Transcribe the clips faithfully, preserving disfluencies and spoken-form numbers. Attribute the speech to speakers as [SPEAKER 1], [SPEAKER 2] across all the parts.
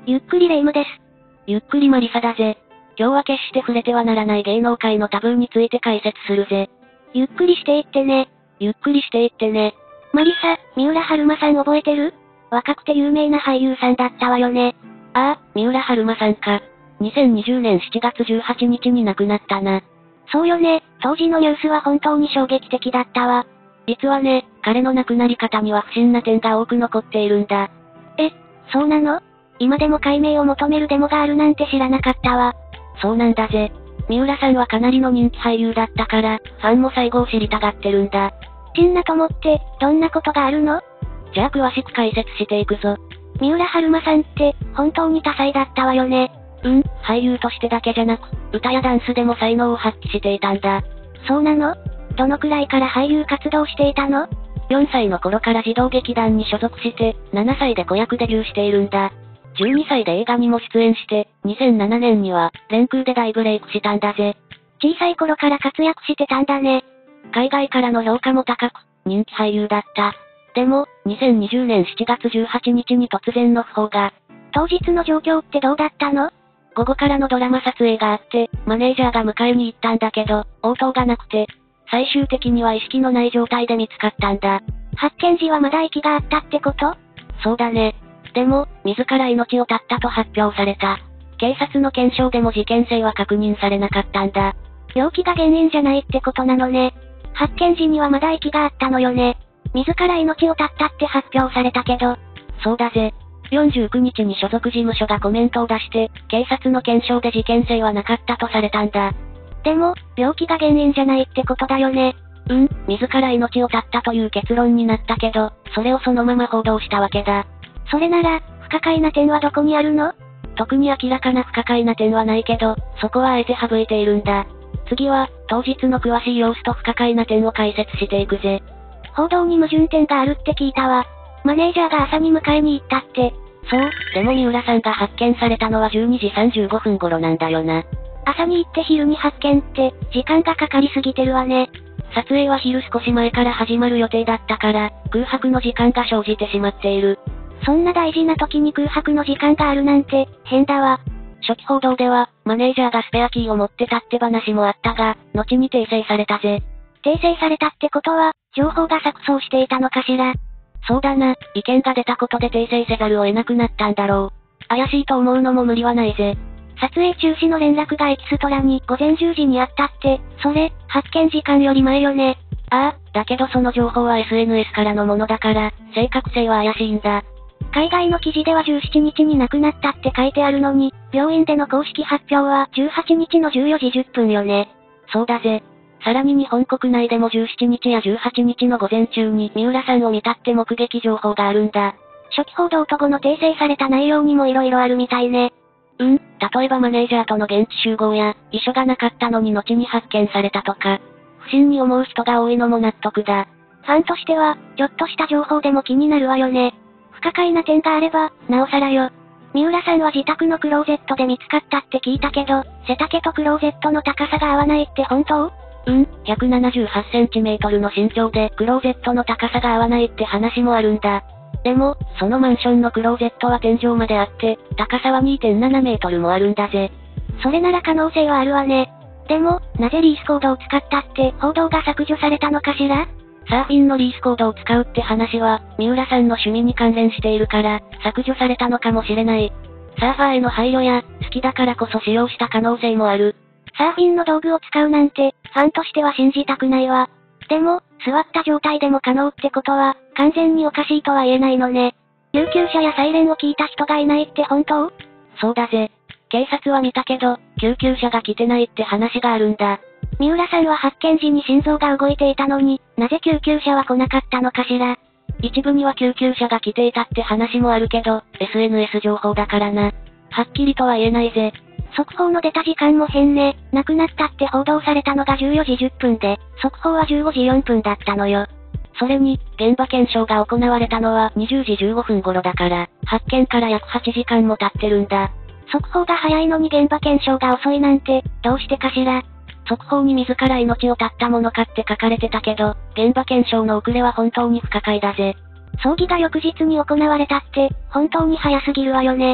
[SPEAKER 1] ゆっくりレ夢ムです。
[SPEAKER 2] ゆっくりマリサだぜ。今日は決して触れてはならない芸能界のタブーについて解説するぜ。
[SPEAKER 1] ゆっくりしていってね。
[SPEAKER 2] ゆっくりしていってね。
[SPEAKER 1] マリサ、三浦春馬さん覚えてる？若くて有名な俳優さんだったわよね。
[SPEAKER 2] ああ、三浦春馬さんか。にせんにじゅうねんしちがつじゅうはちにちに亡くなったな。
[SPEAKER 1] そうよね、当時のニュースは本当に衝撃的だったわ。
[SPEAKER 2] 実はね、彼の亡くなり方には不審な点が多く残っているんだ。
[SPEAKER 1] え、そうなの？今でも解明を求めるデモがあるなんて知らなかったわ。
[SPEAKER 2] そうなんだぜ。三浦さんはかなりの人気俳優だったから、ファンも最後を知りたがってるんだ。
[SPEAKER 1] そんなと思って、どんなことがあるの？
[SPEAKER 2] じゃあ詳しく解説していくぞ。
[SPEAKER 1] 三浦春馬さんって、本当に多彩だったわよね。
[SPEAKER 2] うん、俳優としてだけじゃなく、歌やダンスでも才能を発揮していたんだ。
[SPEAKER 1] そうなの？どのくらいから俳優活動していたの？
[SPEAKER 2] よんさいの頃から児童劇団に所属して、ななさいで子役デビューしているんだ。じゅうにさいで映画にも出演して、にせんななねんには、連空で大ブレイクしたんだぜ。
[SPEAKER 1] 小さい頃から活躍してたんだね。
[SPEAKER 2] 海外からの評価も高く、人気俳優だった。でも、にせんにじゅうねんしちがつじゅうはちにちに突然の訃報が。
[SPEAKER 1] 当日の状況ってどうだったの？
[SPEAKER 2] 午後からのドラマ撮影があって、マネージャーが迎えに行ったんだけど、応答がなくて、最終的には意識のない状態で見つかったんだ。
[SPEAKER 1] 発見時はまだ息があったってこと？
[SPEAKER 2] そうだね。でも、自ら命を絶ったと発表された。警察の検証でも事件性は確認されなかったんだ。
[SPEAKER 1] 病気が原因じゃないってことなのね。発見時にはまだ息があったのよね。自ら命を絶ったって発表されたけど。
[SPEAKER 2] そうだぜ。よんじゅうくにちに所属事務所がコメントを出して、警察の検証で事件性はなかったとされたんだ。
[SPEAKER 1] でも、病気が原因じゃないってことだよね。
[SPEAKER 2] うん、自ら命を絶ったという結論になったけど、それをそのまま報道したわけだ。
[SPEAKER 1] それなら、不可解な点はどこにあるの？
[SPEAKER 2] 特に明らかな不可解な点はないけど、そこはあえて省いているんだ。次は、当日の詳しい様子と不可解な点を解説していくぜ。
[SPEAKER 1] 報道に矛盾点があるって聞いたわ。マネージャーが朝に迎えに行ったって。
[SPEAKER 2] そう、でも三浦さんが発見されたのはじゅうにじさんじゅうごふん頃なんだよな。
[SPEAKER 1] 朝に行って昼に発見って、時間がかかりすぎてるわね。
[SPEAKER 2] 撮影は昼少し前から始まる予定だったから、空白の時間が生じてしまっている。
[SPEAKER 1] そんな大事な時に空白の時間があるなんて、変だわ。
[SPEAKER 2] 初期報道では、マネージャーがスペアキーを持ってたって話もあったが、後に訂正されたぜ。
[SPEAKER 1] 訂正されたってことは、情報が錯綜していたのかしら。
[SPEAKER 2] そうだな、意見が出たことで訂正せざるを得なくなったんだろう。怪しいと思うのも無理はないぜ。
[SPEAKER 1] 撮影中止の連絡がエキストラに午前じゅうじにあったって、それ、発見時間より前よね。
[SPEAKER 2] ああ、だけどその情報は エスエヌエス からのものだから、正確性は怪しいんだ。
[SPEAKER 1] 海外の記事ではじゅうしちにちに亡くなったって書いてあるのに、病院での公式発表はじゅうはちにちのじゅうよじじゅっぷんよね。
[SPEAKER 2] そうだぜ。さらに日本国内でもじゅうしちにちやじゅうはちにちの午前中に三浦さんを見たって目撃情報があるんだ。
[SPEAKER 1] 初期報道と後の訂正された内容にも色々あるみたいね。
[SPEAKER 2] うん、例えばマネージャーとの現地集合や、遺書がなかったのに後に発見されたとか、不審に思う人が多いのも納得だ。
[SPEAKER 1] ファンとしては、ちょっとした情報でも気になるわよね。不可解な点があれば、なおさらよ。三浦さんは自宅のクローゼットで見つかったって聞いたけど、背丈とクローゼットの高さが合わないって本当？
[SPEAKER 2] うん、ひゃくななじゅうはちセンチメートルの身長でクローゼットの高さが合わないって話もあるんだ。でも、そのマンションのクローゼットは天井まであって、高さは にてんななメートルもあるんだぜ。
[SPEAKER 1] それなら可能性はあるわね。でも、なぜリースコードを使ったって報道が削除されたのかしら？
[SPEAKER 2] サーフィンのリースコードを使うって話は、三浦さんの趣味に関連しているから、削除されたのかもしれない。サーファーへの配慮や、好きだからこそ使用した可能性もある。
[SPEAKER 1] サーフィンの道具を使うなんて、ファンとしては信じたくないわ。でも、座った状態でも可能ってことは、完全におかしいとは言えないのね。救急車やサイレンを聞いた人がいないって本当？
[SPEAKER 2] そうだぜ。警察は見たけど、救急車が来てないって話があるんだ。
[SPEAKER 1] 三浦さんは発見時に心臓が動いていたのに、なぜ救急車は来なかったのかしら。
[SPEAKER 2] 一部には救急車が来ていたって話もあるけど、エスエヌエス 情報だからな。はっきりとは言えないぜ。
[SPEAKER 1] 速報の出た時間も変ね。亡くなったって報道されたのがじゅうよじじゅっぷんで、速報はじゅうごじよんぷんだったのよ。
[SPEAKER 2] それに、現場検証が行われたのはにじゅうじじゅうごふん頃だから、発見から約はちじかんも経ってるんだ。
[SPEAKER 1] 速報が早いのに現場検証が遅いなんて、どうしてかしら。
[SPEAKER 2] 速報に自ら命を絶ったものかって書かれてたけど、現場検証の遅れは本当に不可解だぜ。
[SPEAKER 1] 葬儀が翌日に行われたって、本当に早すぎるわよね。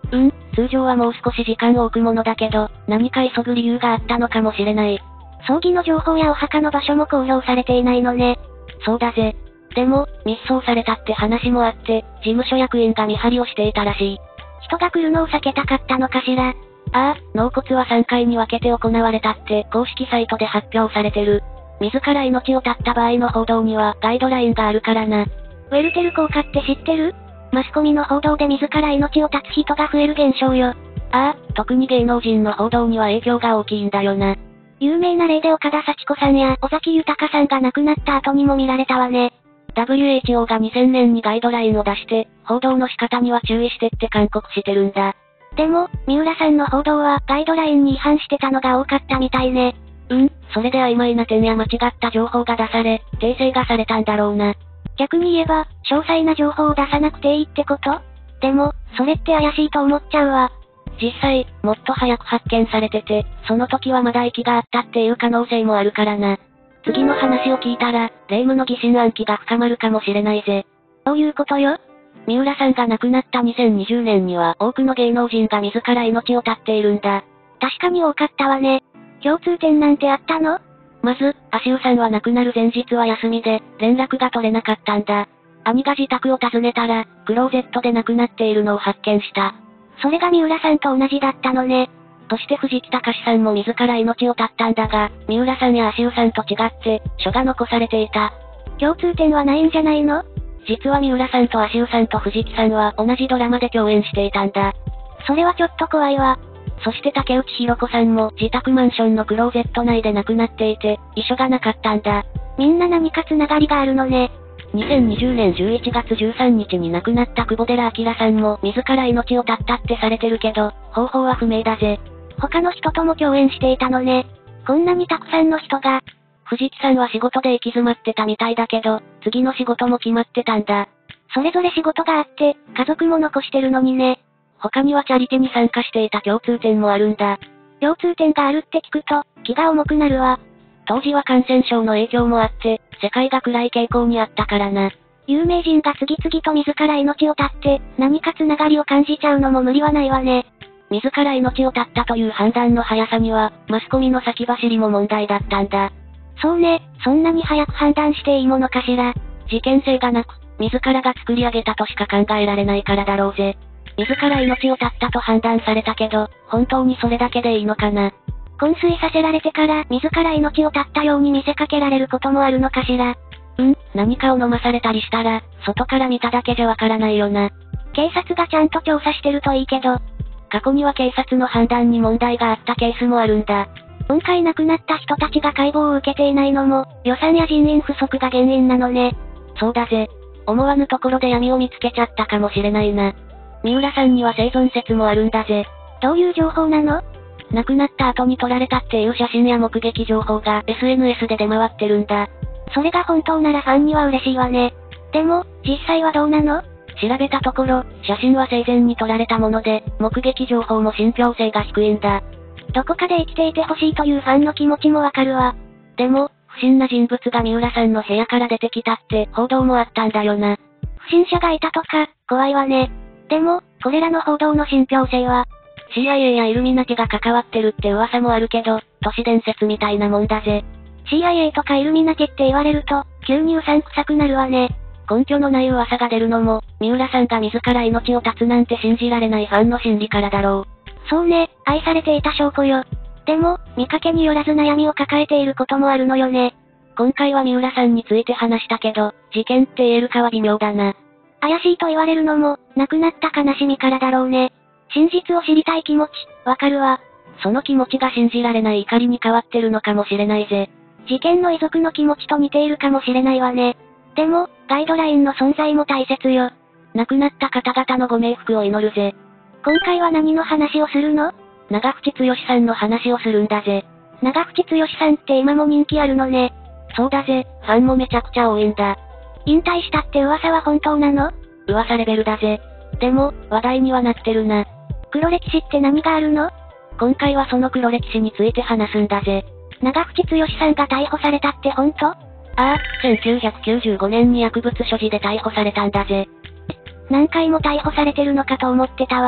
[SPEAKER 2] うん、通常はもう少し時間を置くものだけど、何か急ぐ理由があったのかもしれない。
[SPEAKER 1] 葬儀の情報やお墓の場所も公表されていないのね。
[SPEAKER 2] そうだぜ。でも、密葬されたって話もあって、事務所役員が見張りをしていたらしい。
[SPEAKER 1] 人が来るのを避けたかったのかしら。
[SPEAKER 2] ああ、納骨はさんかいに分けて行われたって公式サイトで発表されてる。自ら命を絶った場合の報道にはガイドラインがあるからな。
[SPEAKER 1] ウェルテル効果って知ってる？マスコミの報道で自ら命を絶つ人が増える現象よ。
[SPEAKER 2] ああ、特に芸能人の報道には影響が大きいんだよな。
[SPEAKER 1] 有名な例で岡田幸子さんや尾崎豊さんが亡くなった後にも見られたわね。
[SPEAKER 2] ダブリューエイチオー がにせんねんにガイドラインを出して、報道の仕方には注意してって勧告してるんだ。
[SPEAKER 1] でも、三浦さんの報道はガイドラインに違反してたのが多かったみたいね。
[SPEAKER 2] うん、それで曖昧な点や間違った情報が出され、訂正がされたんだろうな。
[SPEAKER 1] 逆に言えば、詳細な情報を出さなくていいってこと？でも、それって怪しいと思っちゃうわ。
[SPEAKER 2] 実際、もっと早く発見されてて、その時はまだ息があったっていう可能性もあるからな。次の話を聞いたら、霊夢の疑心暗鬼が深まるかもしれないぜ。
[SPEAKER 1] どういうことよ？
[SPEAKER 2] 三浦さんが亡くなったにせんにじゅうねんには多くの芸能人が自ら命を絶っているんだ。
[SPEAKER 1] 確かに多かったわね。共通点なんてあったの？
[SPEAKER 2] まず、足尾さんは亡くなる前日は休みで、連絡が取れなかったんだ。兄が自宅を訪ねたら、クローゼットで亡くなっているのを発見した。
[SPEAKER 1] それが三浦さんと同じだったのね。
[SPEAKER 2] そして藤木隆さんも自ら命を絶ったんだが、三浦さんや足尾さんと違って、書が残されていた。
[SPEAKER 1] 共通点はないんじゃないの？
[SPEAKER 2] 実は三浦さんと足尾さんと藤木さんは同じドラマで共演していたんだ。
[SPEAKER 1] それはちょっと怖いわ。
[SPEAKER 2] そして竹内弘子さんも自宅マンションのクローゼット内で亡くなっていて、遺書がなかったんだ。
[SPEAKER 1] みんな何か繋がりがあるのね。
[SPEAKER 2] にせんにじゅうねんじゅういちがつじゅうさんにちに亡くなった久保寺明さんも自ら命を絶ったってされてるけど、方法は不明だぜ。
[SPEAKER 1] 他の人とも共演していたのね。こんなにたくさんの人が。
[SPEAKER 2] 藤木さんは仕事で行き詰まってたみたいだけど、次の仕事も決まってたんだ。
[SPEAKER 1] それぞれ仕事があって、家族も残してるのにね。
[SPEAKER 2] 他にはチャリティに参加していた共通点もあるんだ。
[SPEAKER 1] 共通点があるって聞くと、気が重くなるわ。
[SPEAKER 2] 当時は感染症の影響もあって、世界が暗い傾向にあったからな。
[SPEAKER 1] 有名人が次々と自ら命を絶って、何か繋がりを感じちゃうのも無理はないわね。
[SPEAKER 2] 自ら命を絶ったという判断の速さには、マスコミの先走りも問題だったんだ。
[SPEAKER 1] そうね、そんなに早く判断していいものかしら。
[SPEAKER 2] 事件性がなく、自らが作り上げたとしか考えられないからだろうぜ。自ら命を絶ったと判断されたけど、本当にそれだけでいいのかな。
[SPEAKER 1] 昏睡させられてから自ら命を絶ったように見せかけられることもあるのかしら。
[SPEAKER 2] うん、何かを飲まされたりしたら、外から見ただけじゃわからないよな。
[SPEAKER 1] 警察がちゃんと調査してるといいけど。
[SPEAKER 2] 過去には警察の判断に問題があったケースもあるんだ。
[SPEAKER 1] 今回亡くなった人たちが解剖を受けていないのも、予算や人員不足が原因なのね。
[SPEAKER 2] そうだぜ。思わぬところで闇を見つけちゃったかもしれないな。三浦さんには生存説もあるんだぜ。
[SPEAKER 1] どういう情報なの？
[SPEAKER 2] 亡くなった後に撮られたっていう写真や目撃情報が エスエヌエス で出回ってるんだ。
[SPEAKER 1] それが本当ならファンには嬉しいわね。でも、実際はどうなの？
[SPEAKER 2] 調べたところ、写真は生前に撮られたもので、目撃情報も信憑性が低いんだ。
[SPEAKER 1] どこかで生きていてほしいというファンの気持ちもわかるわ。
[SPEAKER 2] でも、不審な人物が三浦さんの部屋から出てきたって報道もあったんだよな。
[SPEAKER 1] 不審者がいたとか、怖いわね。でも、これらの報道の信憑性は、
[SPEAKER 2] シーアイエー やイルミナティが関わってるって噂もあるけど、都市伝説みたいなもんだぜ。
[SPEAKER 1] シーアイエー とかイルミナティって言われると、急にうさんくさくなるわね。
[SPEAKER 2] 根拠のない噂が出るのも、三浦さんが自ら命を絶つなんて信じられないファンの心理からだろう。
[SPEAKER 1] そうね、愛されていた証拠よ。でも、見かけによらず悩みを抱えていることもあるのよね。
[SPEAKER 2] 今回は三浦さんについて話したけど、事件って言えるかは微妙だな。
[SPEAKER 1] 怪しいと言われるのも、亡くなった悲しみからだろうね。真実を知りたい気持ち、わかるわ。
[SPEAKER 2] その気持ちが信じられない怒りに変わってるのかもしれないぜ。
[SPEAKER 1] 事件の遺族の気持ちと似ているかもしれないわね。でも、ガイドラインの存在も大切よ。
[SPEAKER 2] 亡くなった方々のご冥福を祈るぜ。
[SPEAKER 1] 今回は何の話をするの？
[SPEAKER 2] 長渕剛さんの話をするんだぜ。
[SPEAKER 1] 長渕剛さんって今も人気あるのね。
[SPEAKER 2] そうだぜ、ファンもめちゃくちゃ多いんだ。
[SPEAKER 1] 引退したって噂は本当なの？
[SPEAKER 2] 噂レベルだぜ。でも、話題にはなってるな。
[SPEAKER 1] 黒歴史って何があるの？
[SPEAKER 2] 今回はその黒歴史について話すんだぜ。
[SPEAKER 1] 長渕剛さんが逮捕されたって本当？
[SPEAKER 2] ああ、せんきゅうひゃくきゅうじゅうごねんに薬物所持で逮捕されたんだぜ。
[SPEAKER 1] 何回も逮捕されてるのかと思ってたわ。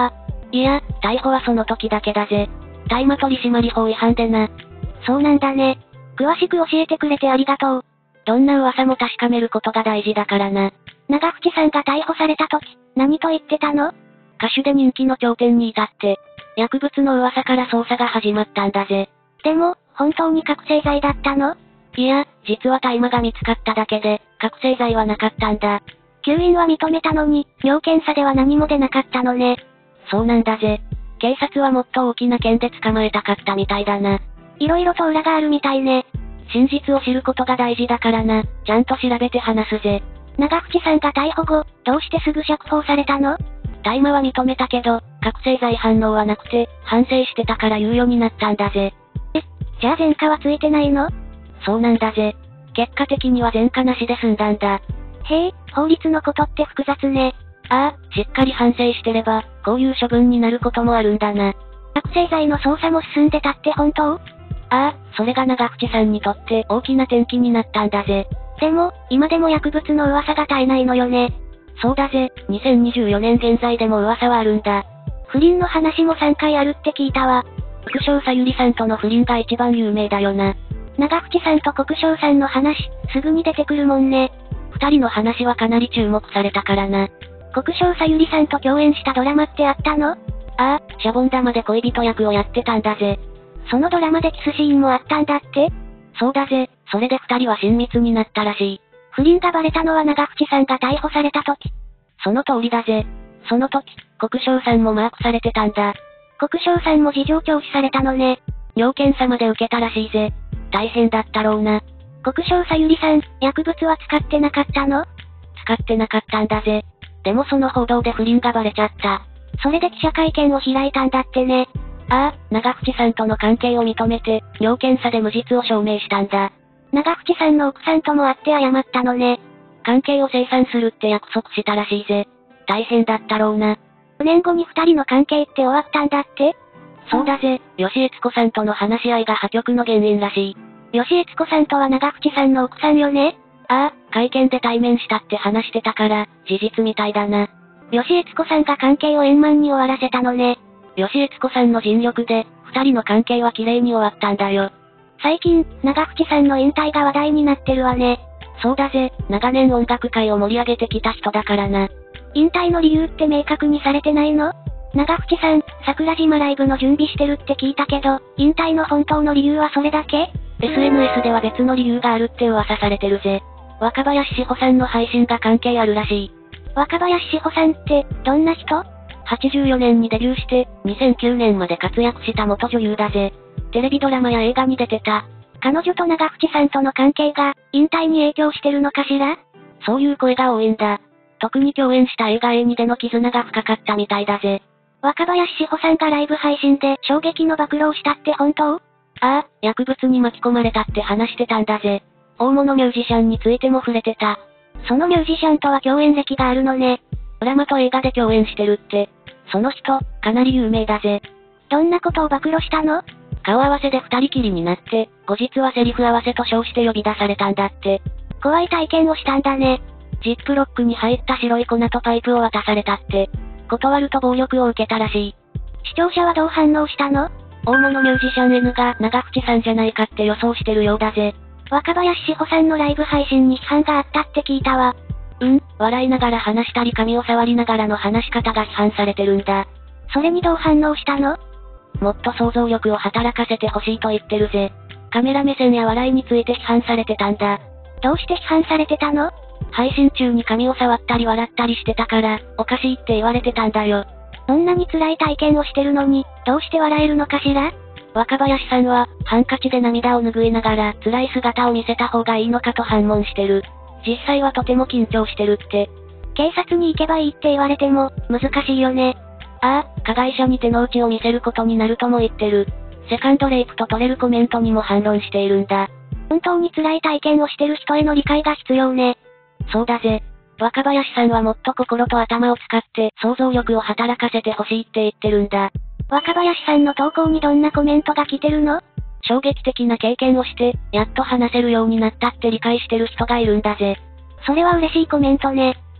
[SPEAKER 2] いや、逮捕はその時だけだぜ。大麻取締法違反でな。
[SPEAKER 1] そうなんだね。詳しく教えてくれてありがとう。
[SPEAKER 2] どんな噂も確かめることが大事だからな。
[SPEAKER 1] 長渕さんが逮捕された時、何と言ってたの？
[SPEAKER 2] 歌手で人気の頂点に至って、薬物の噂から捜査が始まったんだぜ。
[SPEAKER 1] でも、本当に覚醒剤だったの？
[SPEAKER 2] いや、実は大麻が見つかっただけで、覚醒剤はなかったんだ。
[SPEAKER 1] 吸引は認めたのに、尿検査では何も出なかったのね。
[SPEAKER 2] そうなんだぜ。警察はもっと大きな件で捕まえたかったみたいだな。
[SPEAKER 1] 色々と裏があるみたいね。
[SPEAKER 2] 真実を知ることが大事だからな、ちゃんと調べて話すぜ。
[SPEAKER 1] 長渕さんが逮捕後、どうしてすぐ釈放されたの？
[SPEAKER 2] 大麻は認めたけど、覚醒剤反応はなくて、反省してたから猶予になったんだぜ。
[SPEAKER 1] え、じゃあ前科はついてないの？
[SPEAKER 2] そうなんだぜ。結果的には前科なしで済んだんだ。
[SPEAKER 1] へえ、法律のことって複雑ね。
[SPEAKER 2] ああ、しっかり反省してれば、こういう処分になることもあるんだな。
[SPEAKER 1] 覚醒剤の捜査も進んでたって本当？
[SPEAKER 2] ああ、それが長渕さんにとって大きな転機になったんだぜ。
[SPEAKER 1] でも、今でも薬物の噂が絶えないのよね。
[SPEAKER 2] そうだぜ、にせんにじゅうよねん現在でも噂はあるんだ。
[SPEAKER 1] 不倫の話もさんかいあるって聞いたわ。
[SPEAKER 2] 国生さゆりさんとの不倫が一番有名だよな。
[SPEAKER 1] 長渕さんと国生さんの話、すぐに出てくるもんね。
[SPEAKER 2] 二人の話はかなり注目されたからな。
[SPEAKER 1] 国生さゆりさんと共演したドラマってあったの？
[SPEAKER 2] ああ、シャボン玉で恋人役をやってたんだぜ。
[SPEAKER 1] そのドラマでキスシーンもあったんだって？
[SPEAKER 2] そうだぜ、それで二人は親密になったらしい。
[SPEAKER 1] 不倫がバレたのは長渕さんが逮捕された時。
[SPEAKER 2] その通りだぜ。その時、国生さんもマークされてたんだ。
[SPEAKER 1] 国生さんも事情聴取されたのね。
[SPEAKER 2] 尿検査まで受けたらしいぜ。大変だったろうな。
[SPEAKER 1] 国生さゆりさん、薬物は使ってなかったの？
[SPEAKER 2] 使ってなかったんだぜ。でもその報道で不倫がバレちゃった。
[SPEAKER 1] それで記者会見を開いたんだってね。
[SPEAKER 2] ああ、長渕さんとの関係を認めて、尿検査で無実を証明したんだ。
[SPEAKER 1] 長渕さんの奥さんとも会って謝ったのね。
[SPEAKER 2] 関係を清算するって約束したらしいぜ。大変だったろうな。
[SPEAKER 1] ごねんごに二人の関係って終わったんだって？
[SPEAKER 2] そうだぜ、吉悦子さんとの話し合いが破局の原因らしい。
[SPEAKER 1] 吉悦子さんとは長渕さんの奥さんよね？
[SPEAKER 2] ああ、会見で対面したって話してたから、事実みたいだな。
[SPEAKER 1] 吉悦子さんが関係を円満に終わらせたのね。
[SPEAKER 2] 吉悦子さんの尽力で、二人の関係は綺麗に終わったんだよ。
[SPEAKER 1] 最近、長渕さんの引退が話題になってるわね。
[SPEAKER 2] そうだぜ、長年音楽界を盛り上げてきた人だからな。
[SPEAKER 1] 引退の理由って明確にされてないの？長渕さん、桜島ライブの準備してるって聞いたけど、引退の本当の理由はそれだけ？
[SPEAKER 2] エスエヌエス では別の理由があるって噂されてるぜ。若林志保さんの配信が関係あるらしい。
[SPEAKER 1] 若林志保さんって、どんな人？
[SPEAKER 2] はちじゅうよねんにデビューして、にせんきゅうねんまで活躍した元女優だぜ。テレビドラマや映画に出てた。
[SPEAKER 1] 彼女と長渕さんとの関係が、引退に影響してるのかしら？
[SPEAKER 2] そういう声が多いんだ。特に共演した映画エーにでの絆が深かったみたいだぜ。
[SPEAKER 1] 若林志保さんがライブ配信で衝撃の暴露をしたって本当？
[SPEAKER 2] ああ、薬物に巻き込まれたって話してたんだぜ。大物ミュージシャンについても触れてた。
[SPEAKER 1] そのミュージシャンとは共演歴があるのね。
[SPEAKER 2] ドラマと映画で共演してるって。その人、かなり有名だぜ。
[SPEAKER 1] どんなことを暴露したの？
[SPEAKER 2] 顔合わせで二人きりになって、後日はセリフ合わせと称して呼び出されたんだって。
[SPEAKER 1] 怖い体験をしたんだね。
[SPEAKER 2] ジップロックに入った白い粉とパイプを渡されたって。断ると暴力を受けたらしい。
[SPEAKER 1] 視聴者はどう反応したの？
[SPEAKER 2] 大物ミュージシャン N が長渕さんじゃないかって予想してるようだぜ。
[SPEAKER 1] 若林志保さんのライブ配信に批判があったって聞いたわ。
[SPEAKER 2] うん、笑いながら話したり髪を触りながらの話し方が批判されてるんだ。
[SPEAKER 1] それにどう反応したの？
[SPEAKER 2] もっと想像力を働かせてほしいと言ってるぜ。カメラ目線や笑いについて批判されてたんだ。
[SPEAKER 1] どうして批判されてたの？
[SPEAKER 2] 配信中に髪を触ったり笑ったりしてたから、おかしいって言われてたんだよ。
[SPEAKER 1] そんなに辛い体験をしてるのに、どうして笑えるのかしら？
[SPEAKER 2] 若林さんは、ハンカチで涙を拭いながら辛い姿を見せた方がいいのかと反問してる。実際はとても緊張してるって。
[SPEAKER 1] 警察に行けばいいって言われても、難しいよね。
[SPEAKER 2] ああ、加害者に手の内を見せることになるとも言ってる。セカンドレイプと取れるコメントにも反論しているんだ。
[SPEAKER 1] 本当に辛い体験をしてる人への理解が必要ね。
[SPEAKER 2] そうだぜ。若林さんはもっと心と頭を使って想像力を働かせてほしいって言ってるんだ。
[SPEAKER 1] 若林さんの投稿にどんなコメントが来てるの？
[SPEAKER 2] 衝撃的な経験をして、やっと話せるようになったって理解してる人がいるんだぜ。
[SPEAKER 1] それは嬉しいコメントね。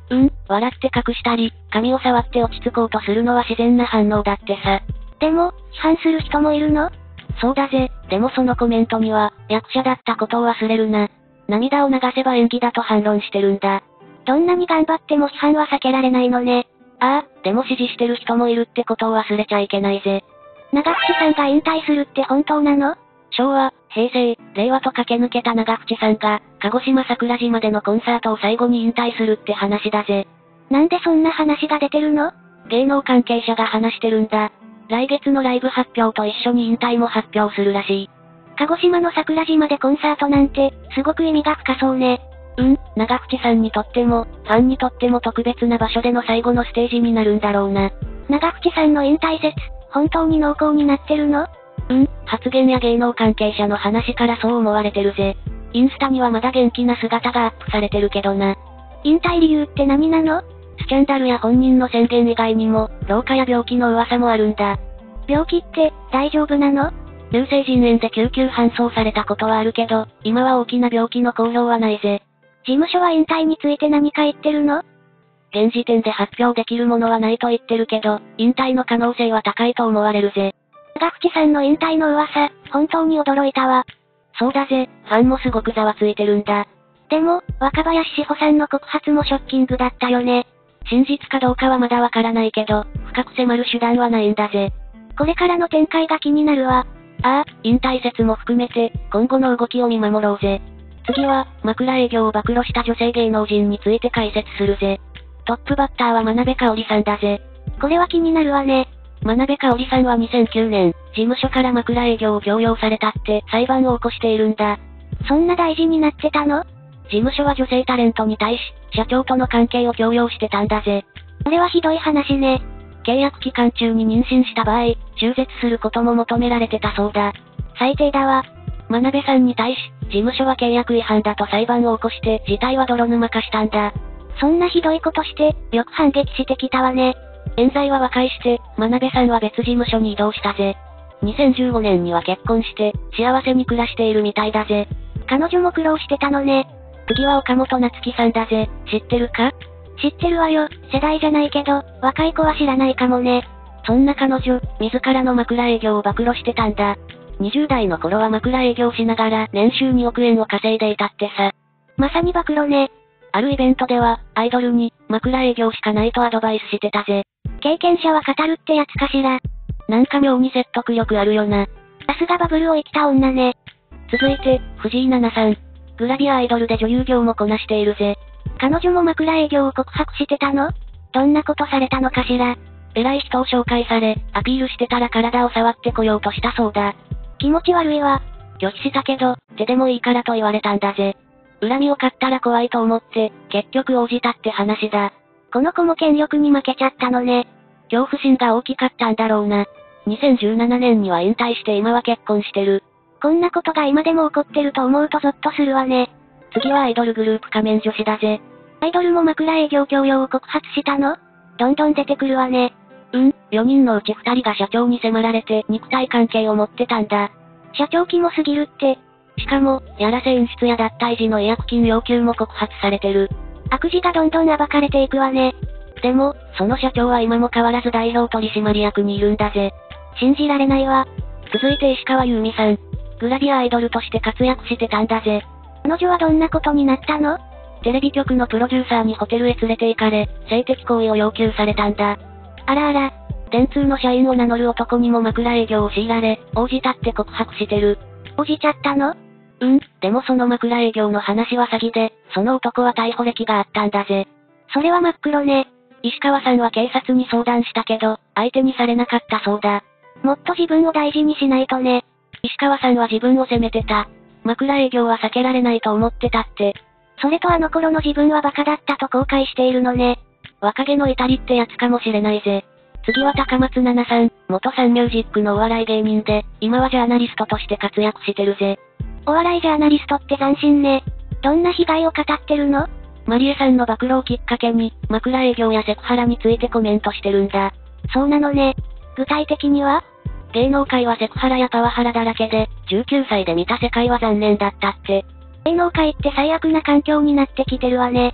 [SPEAKER 2] うん、笑って隠したり、髪を触って落ち着こうとするのは自然な反応だってさ。
[SPEAKER 1] でも、批判する人もいるの？
[SPEAKER 2] そうだぜ、でもそのコメントには、役者だったことを忘れるな。涙を流せば演技だと反論してるんだ。
[SPEAKER 1] どんなに頑張っても批判は避けられないのね。
[SPEAKER 2] ああ、でも支持してる人もいるってことを忘れちゃいけないぜ。
[SPEAKER 1] 長渕さんが引退するって本当なの？
[SPEAKER 2] 昭和、平成、令和と駆け抜けた長渕さんが、鹿児島桜島でのコンサートを最後に引退するって話だぜ。
[SPEAKER 1] なんでそんな話が出てるの？
[SPEAKER 2] 芸能関係者が話してるんだ。来月のライブ発表と一緒に引退も発表するらしい。
[SPEAKER 1] 鹿児島の桜島でコンサートなんて、すごく意味が深そうね。
[SPEAKER 2] うん、長渕さんにとっても、ファンにとっても特別な場所での最後のステージになるんだろうな。
[SPEAKER 1] 長渕さんの引退説、本当に濃厚になってるの？
[SPEAKER 2] うん、発言や芸能関係者の話からそう思われてるぜ。インスタにはまだ元気な姿がアップされてるけどな。
[SPEAKER 1] 引退理由って何なの？
[SPEAKER 2] スキャンダルや本人の宣言以外にも、老化や病気の噂もあるんだ。
[SPEAKER 1] 病気って、大丈夫なの？
[SPEAKER 2] 急性腎炎で救急搬送されたことはあるけど、今は大きな病気の公表はないぜ。
[SPEAKER 1] 事務所は引退について何か言ってるの？
[SPEAKER 2] 現時点で発表できるものはないと言ってるけど、引退の可能性は高いと思われるぜ。
[SPEAKER 1] 長渕さんの引退の噂、本当に驚いたわ。
[SPEAKER 2] そうだぜ、ファンもすごくざわついてるんだ。
[SPEAKER 1] でも、若林志保さんの告発もショッキングだったよね。
[SPEAKER 2] 真実かどうかはまだわからないけど、深く迫る手段はないんだぜ。
[SPEAKER 1] これからの展開が気になるわ。
[SPEAKER 2] ああ、引退説も含めて、今後の動きを見守ろうぜ。次は、枕営業を暴露した女性芸能人について解説するぜ。トップバッターは真鍋かおりさんだぜ。
[SPEAKER 1] これは気になるわね。
[SPEAKER 2] 真鍋かおりさんはにせんきゅうねん、事務所から枕営業を強要されたって裁判を起こしているんだ。
[SPEAKER 1] そんな大事になってたの？
[SPEAKER 2] 事務所は女性タレントに対し、社長との関係を強要してたんだぜ。
[SPEAKER 1] これはひどい話ね。
[SPEAKER 2] 契約期間中に妊娠した場合、中絶することも求められてたそうだ。
[SPEAKER 1] 最低だわ。
[SPEAKER 2] 真鍋さんに対し、事務所は契約違反だと裁判を起こして、事態は泥沼化したんだ。
[SPEAKER 1] そんなひどいことして、よく反撃してきたわね。
[SPEAKER 2] 現在は和解して、真鍋さんは別事務所に移動したぜ。にせんじゅうごねんには結婚して、幸せに暮らしているみたいだぜ。
[SPEAKER 1] 彼女も苦労してたのね。
[SPEAKER 2] 次は岡本夏樹さんだぜ。知ってるか？
[SPEAKER 1] 知ってるわよ。世代じゃないけど、若い子は知らないかもね。
[SPEAKER 2] そんな彼女、自らの枕営業を暴露してたんだ。にじゅう代の頃は枕営業しながら年収におくえんを稼いでいたってさ。
[SPEAKER 1] まさに暴露ね。
[SPEAKER 2] あるイベントでは、アイドルに、枕営業しかないとアドバイスしてたぜ。
[SPEAKER 1] 経験者は語るってやつかしら。
[SPEAKER 2] なんか妙に説得力あるよな。
[SPEAKER 1] さすがバブルを生きた女ね。
[SPEAKER 2] 続いて、藤井奈々さん。グラビアアイドルで女優業もこなしているぜ。
[SPEAKER 1] 彼女も枕営業を告白してたの？どんなことされたのかしら。
[SPEAKER 2] 偉い人を紹介され、アピールしてたら体を触ってこようとしたそうだ。
[SPEAKER 1] 気持ち悪いわ。
[SPEAKER 2] 拒否したけど、手でもいいからと言われたんだぜ。恨みを買ったら怖いと思って、結局応じたって話だ。
[SPEAKER 1] この子も権力に負けちゃったのね。
[SPEAKER 2] 恐怖心が大きかったんだろうな。にせんじゅうななねんには引退して今は結婚してる。
[SPEAKER 1] こんなことが今でも起こってると思うとゾッとするわね。
[SPEAKER 2] 次はアイドルグループ仮面女子だぜ。
[SPEAKER 1] アイドルも枕営業強要を告発したの？どんどん出てくるわね。
[SPEAKER 2] うん、よにんのうちふたりが社長に迫られて肉体関係を持ってたんだ。
[SPEAKER 1] 社長キモすぎるって。
[SPEAKER 2] しかも、やらせ演出や脱退時の違約金要求も告発されてる。
[SPEAKER 1] 悪事がどんどん暴かれていくわね。
[SPEAKER 2] でも、その社長は今も変わらず代表取締役にいるんだぜ。
[SPEAKER 1] 信じられないわ。
[SPEAKER 2] 続いて石川優美さん。グラビアアイドルとして活躍してたんだぜ。
[SPEAKER 1] 彼女はどんなことになったの？
[SPEAKER 2] テレビ局のプロデューサーにホテルへ連れて行かれ、性的行為を要求されたんだ。
[SPEAKER 1] あらあら。
[SPEAKER 2] 電通の社員を名乗る男にも枕営業を強いられ、応じたって告白してる。
[SPEAKER 1] 応じちゃったの？
[SPEAKER 2] うん、でもその枕営業の話は詐欺で、その男は逮捕歴があったんだぜ。
[SPEAKER 1] それは真っ黒ね。
[SPEAKER 2] 石川さんは警察に相談したけど、相手にされなかったそうだ。
[SPEAKER 1] もっと自分を大事にしないとね。
[SPEAKER 2] 石川さんは自分を責めてた。枕営業は避けられないと思ってたって。
[SPEAKER 1] それとあの頃の自分はバカだったと後悔しているのね。
[SPEAKER 2] 若気の至りってやつかもしれないぜ。次は高松菜奈さん、元サンミュージックのお笑い芸人で、今はジャーナリストとして活躍してるぜ。
[SPEAKER 1] お笑いジャーナリストって斬新ね。どんな被害を語ってるの？
[SPEAKER 2] マリエさんの暴露をきっかけに、枕営業やセクハラについてコメントしてるんだ。
[SPEAKER 1] そうなのね。具体的には？
[SPEAKER 2] 芸能界はセクハラやパワハラだらけで、じゅうきゅうさいで見た世界は残念だったって。
[SPEAKER 1] 芸能界って最悪な環境になってきてるわね。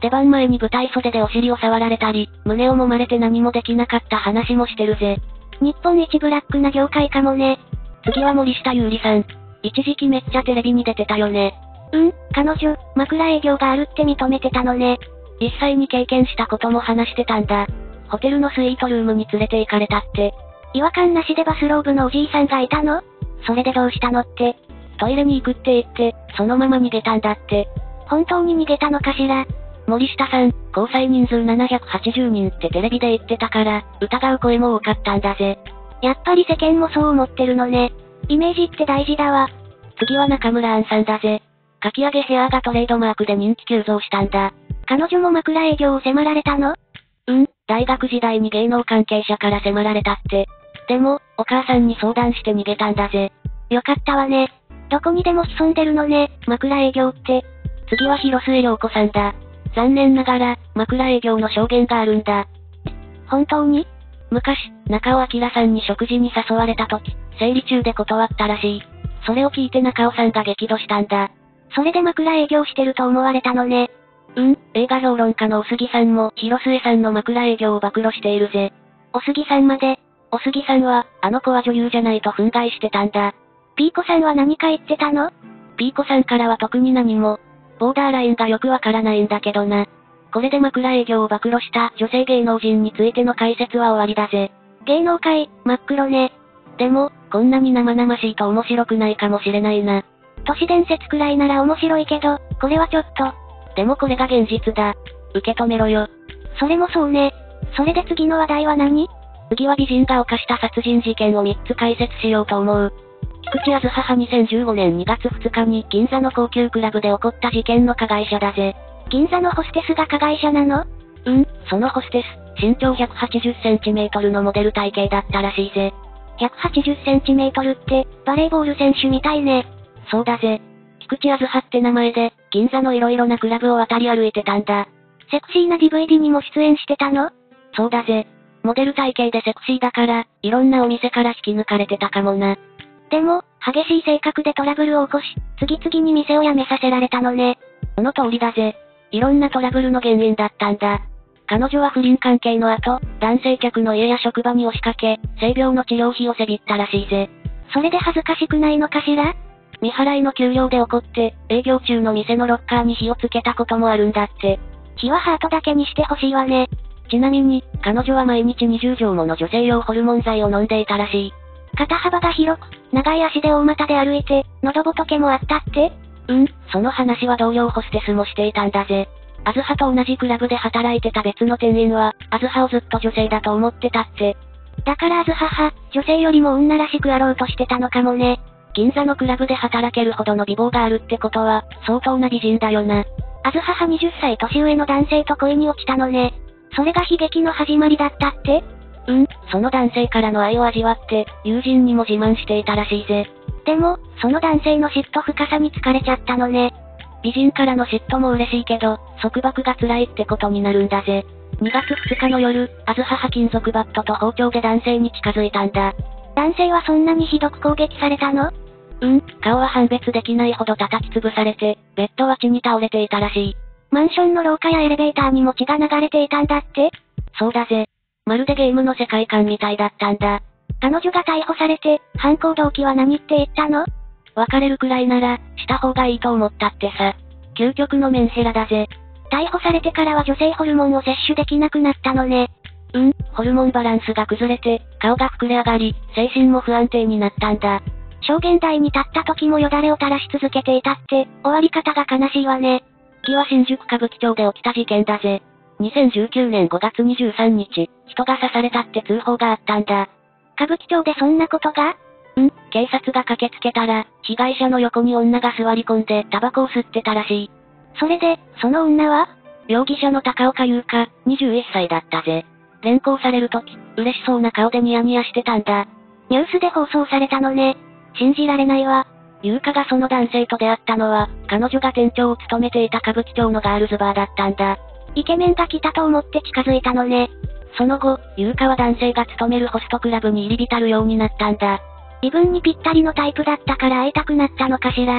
[SPEAKER 2] 出番前に舞台袖でお尻を触られたり、胸を揉まれて何もできなかった話もしてるぜ。
[SPEAKER 1] 日本一ブラックな業界かもね。
[SPEAKER 2] 次は森下優里さん。一時期めっちゃテレビに出てたよね。
[SPEAKER 1] うん、彼女、枕営業があるって認めてたのね。
[SPEAKER 2] 実際に経験したことも話してたんだ。ホテルのスイートルームに連れて行かれたって。
[SPEAKER 1] 違和感なしでバスローブのおじいさんがいたの？それでどうしたのって。
[SPEAKER 2] トイレに行くって言って、そのまま逃げたんだって。
[SPEAKER 1] 本当に逃げたのかしら？
[SPEAKER 2] 森下さん、交際人数ななひゃくはちじゅうにんってテレビで言ってたから、疑う声も多かったんだぜ。
[SPEAKER 1] やっぱり世間もそう思ってるのね。イメージって大事だわ。
[SPEAKER 2] 次は中村アンさんだぜ。かき上げヘアがトレードマークで人気急増したんだ。
[SPEAKER 1] 彼女も枕営業を迫られたの？
[SPEAKER 2] うん、大学時代に芸能関係者から迫られたって。でも、お母さんに相談して逃げたんだぜ。
[SPEAKER 1] よかったわね。どこにでも潜んでるのね、枕営業って。
[SPEAKER 2] 次は広末涼子さんだ。残念ながら、枕営業の証言があるんだ。
[SPEAKER 1] 本当に？
[SPEAKER 2] 昔、中尾明さんに食事に誘われた時、生理中で断ったらしい。それを聞いて中尾さんが激怒したんだ。
[SPEAKER 1] それで枕営業してると思われたのね。
[SPEAKER 2] うん、映画評論家のお杉さんも広末さんの枕営業を暴露しているぜ。
[SPEAKER 1] お杉さんまで。
[SPEAKER 2] お杉さんは、あの子は女優じゃないと憤慨してたんだ。
[SPEAKER 1] ピーコさんは何か言ってたの？
[SPEAKER 2] ピーコさんからは特に何も。ボーダーラインがよくわからないんだけどな。これで枕営業を暴露した女性芸能人についての解説は終わりだぜ。
[SPEAKER 1] 芸能界、真っ黒ね。
[SPEAKER 2] でも、こんなに生々しいと面白くないかもしれないな。
[SPEAKER 1] 都市伝説くらいなら面白いけど、これはちょっと。
[SPEAKER 2] でもこれが現実だ。受け止めろよ。
[SPEAKER 1] それもそうね。それで次の話題は何？
[SPEAKER 2] 次は美人が犯した殺人事件をみっつ解説しようと思う。菊池あずははにせんじゅうごねんにがつふつかに銀座の高級クラブで起こった事件の加害者だぜ。
[SPEAKER 1] 銀座のホステスが加害者なの？
[SPEAKER 2] うん、そのホステス、身長ひゃくはちじゅっセンチメートルのモデル体型だったらしいぜ。
[SPEAKER 1] ひゃくはちじゅっセンチメートルって、バレーボール選手みたいね。
[SPEAKER 2] そうだぜ。菊池あずはって名前で、銀座の色々なクラブを渡り歩いてたんだ。
[SPEAKER 1] セクシーな ディーブイディー にも出演してたの？
[SPEAKER 2] そうだぜ。モデル体型でセクシーだから、いろんなお店から引き抜かれてたかもな。
[SPEAKER 1] でも、激しい性格でトラブルを起こし、次々に店を辞めさせられたのね。
[SPEAKER 2] その通りだぜ。いろんなトラブルの原因だったんだ。彼女は不倫関係の後、男性客の家や職場に押しかけ、性病の治療費をせびったらしいぜ。
[SPEAKER 1] それで恥ずかしくないのかしら？
[SPEAKER 2] 未払いの給料で怒って、営業中の店のロッカーに火をつけたこともあるんだって。
[SPEAKER 1] 火はハートだけにしてほしいわね。
[SPEAKER 2] ちなみに、彼女は毎日にじゅうじょうもの女性用ホルモン剤を飲んでいたらしい。
[SPEAKER 1] 肩幅が広く、長い足で大股で歩いて、喉仏もあったって？
[SPEAKER 2] うん、その話は同僚ホステスもしていたんだぜ。あずはと同じクラブで働いてた別の店員は、あずはをずっと女性だと思ってたって。
[SPEAKER 1] だからあずはは、女性よりも女らしくあろうとしてたのかもね。
[SPEAKER 2] 銀座のクラブで働けるほどの美貌があるってことは、相当な美人だよな。
[SPEAKER 1] あずはははたち年上の男性と恋に落ちたのね。それが悲劇の始まりだったって？
[SPEAKER 2] うん、その男性からの愛を味わって、友人にも自慢していたらしいぜ。
[SPEAKER 1] でも、その男性の嫉妬深さに疲れちゃったのね。
[SPEAKER 2] 美人からの嫉妬も嬉しいけど、束縛が辛いってことになるんだぜ。にがつふつかの夜、あずはは金属バットと包丁で男性に近づいたんだ。
[SPEAKER 1] 男性はそんなにひどく攻撃されたの？
[SPEAKER 2] うん、顔は判別できないほど叩き潰されて、ベッドは血に倒れていたらしい。
[SPEAKER 1] マンションの廊下やエレベーターにも血が流れていたんだって？
[SPEAKER 2] そうだぜ。まるでゲームの世界観みたいだったんだ。
[SPEAKER 1] 彼女が逮捕されて、犯行動機は何って言ったの？
[SPEAKER 2] 別れるくらいなら、した方がいいと思ったってさ。究極のメンヘラだぜ。
[SPEAKER 1] 逮捕されてからは女性ホルモンを摂取できなくなったのね。
[SPEAKER 2] うん、ホルモンバランスが崩れて、顔が膨れ上がり、精神も不安定になったんだ。
[SPEAKER 1] 証言台に立った時もよだれを垂らし続けていたって、終わり方が悲しいわね。
[SPEAKER 2] 次は新宿歌舞伎町で起きた事件だぜ。にせんじゅうきゅうねんごがつにじゅうさんにち、人が刺されたって通報があったんだ。
[SPEAKER 1] 歌舞伎町でそんなことが？
[SPEAKER 2] うん、警察が駆けつけたら、被害者の横に女が座り込んでタバコを吸ってたらしい。
[SPEAKER 1] それで、その女は？
[SPEAKER 2] 容疑者の高岡優香、にじゅういっさいだったぜ。連行されるとき、嬉しそうな顔でニヤニヤしてたんだ。
[SPEAKER 1] ニュースで放送されたのね。信じられないわ。
[SPEAKER 2] 優香がその男性と出会ったのは、彼女が店長を務めていた歌舞伎町のガールズバーだったんだ。
[SPEAKER 1] イケメンが来たと思って近づいたのね。
[SPEAKER 2] その後、優香は男性が勤めるホストクラブに入り浸るようになったんだ。
[SPEAKER 1] 自分にぴったりのタイプだったから会いたくなったのかしら。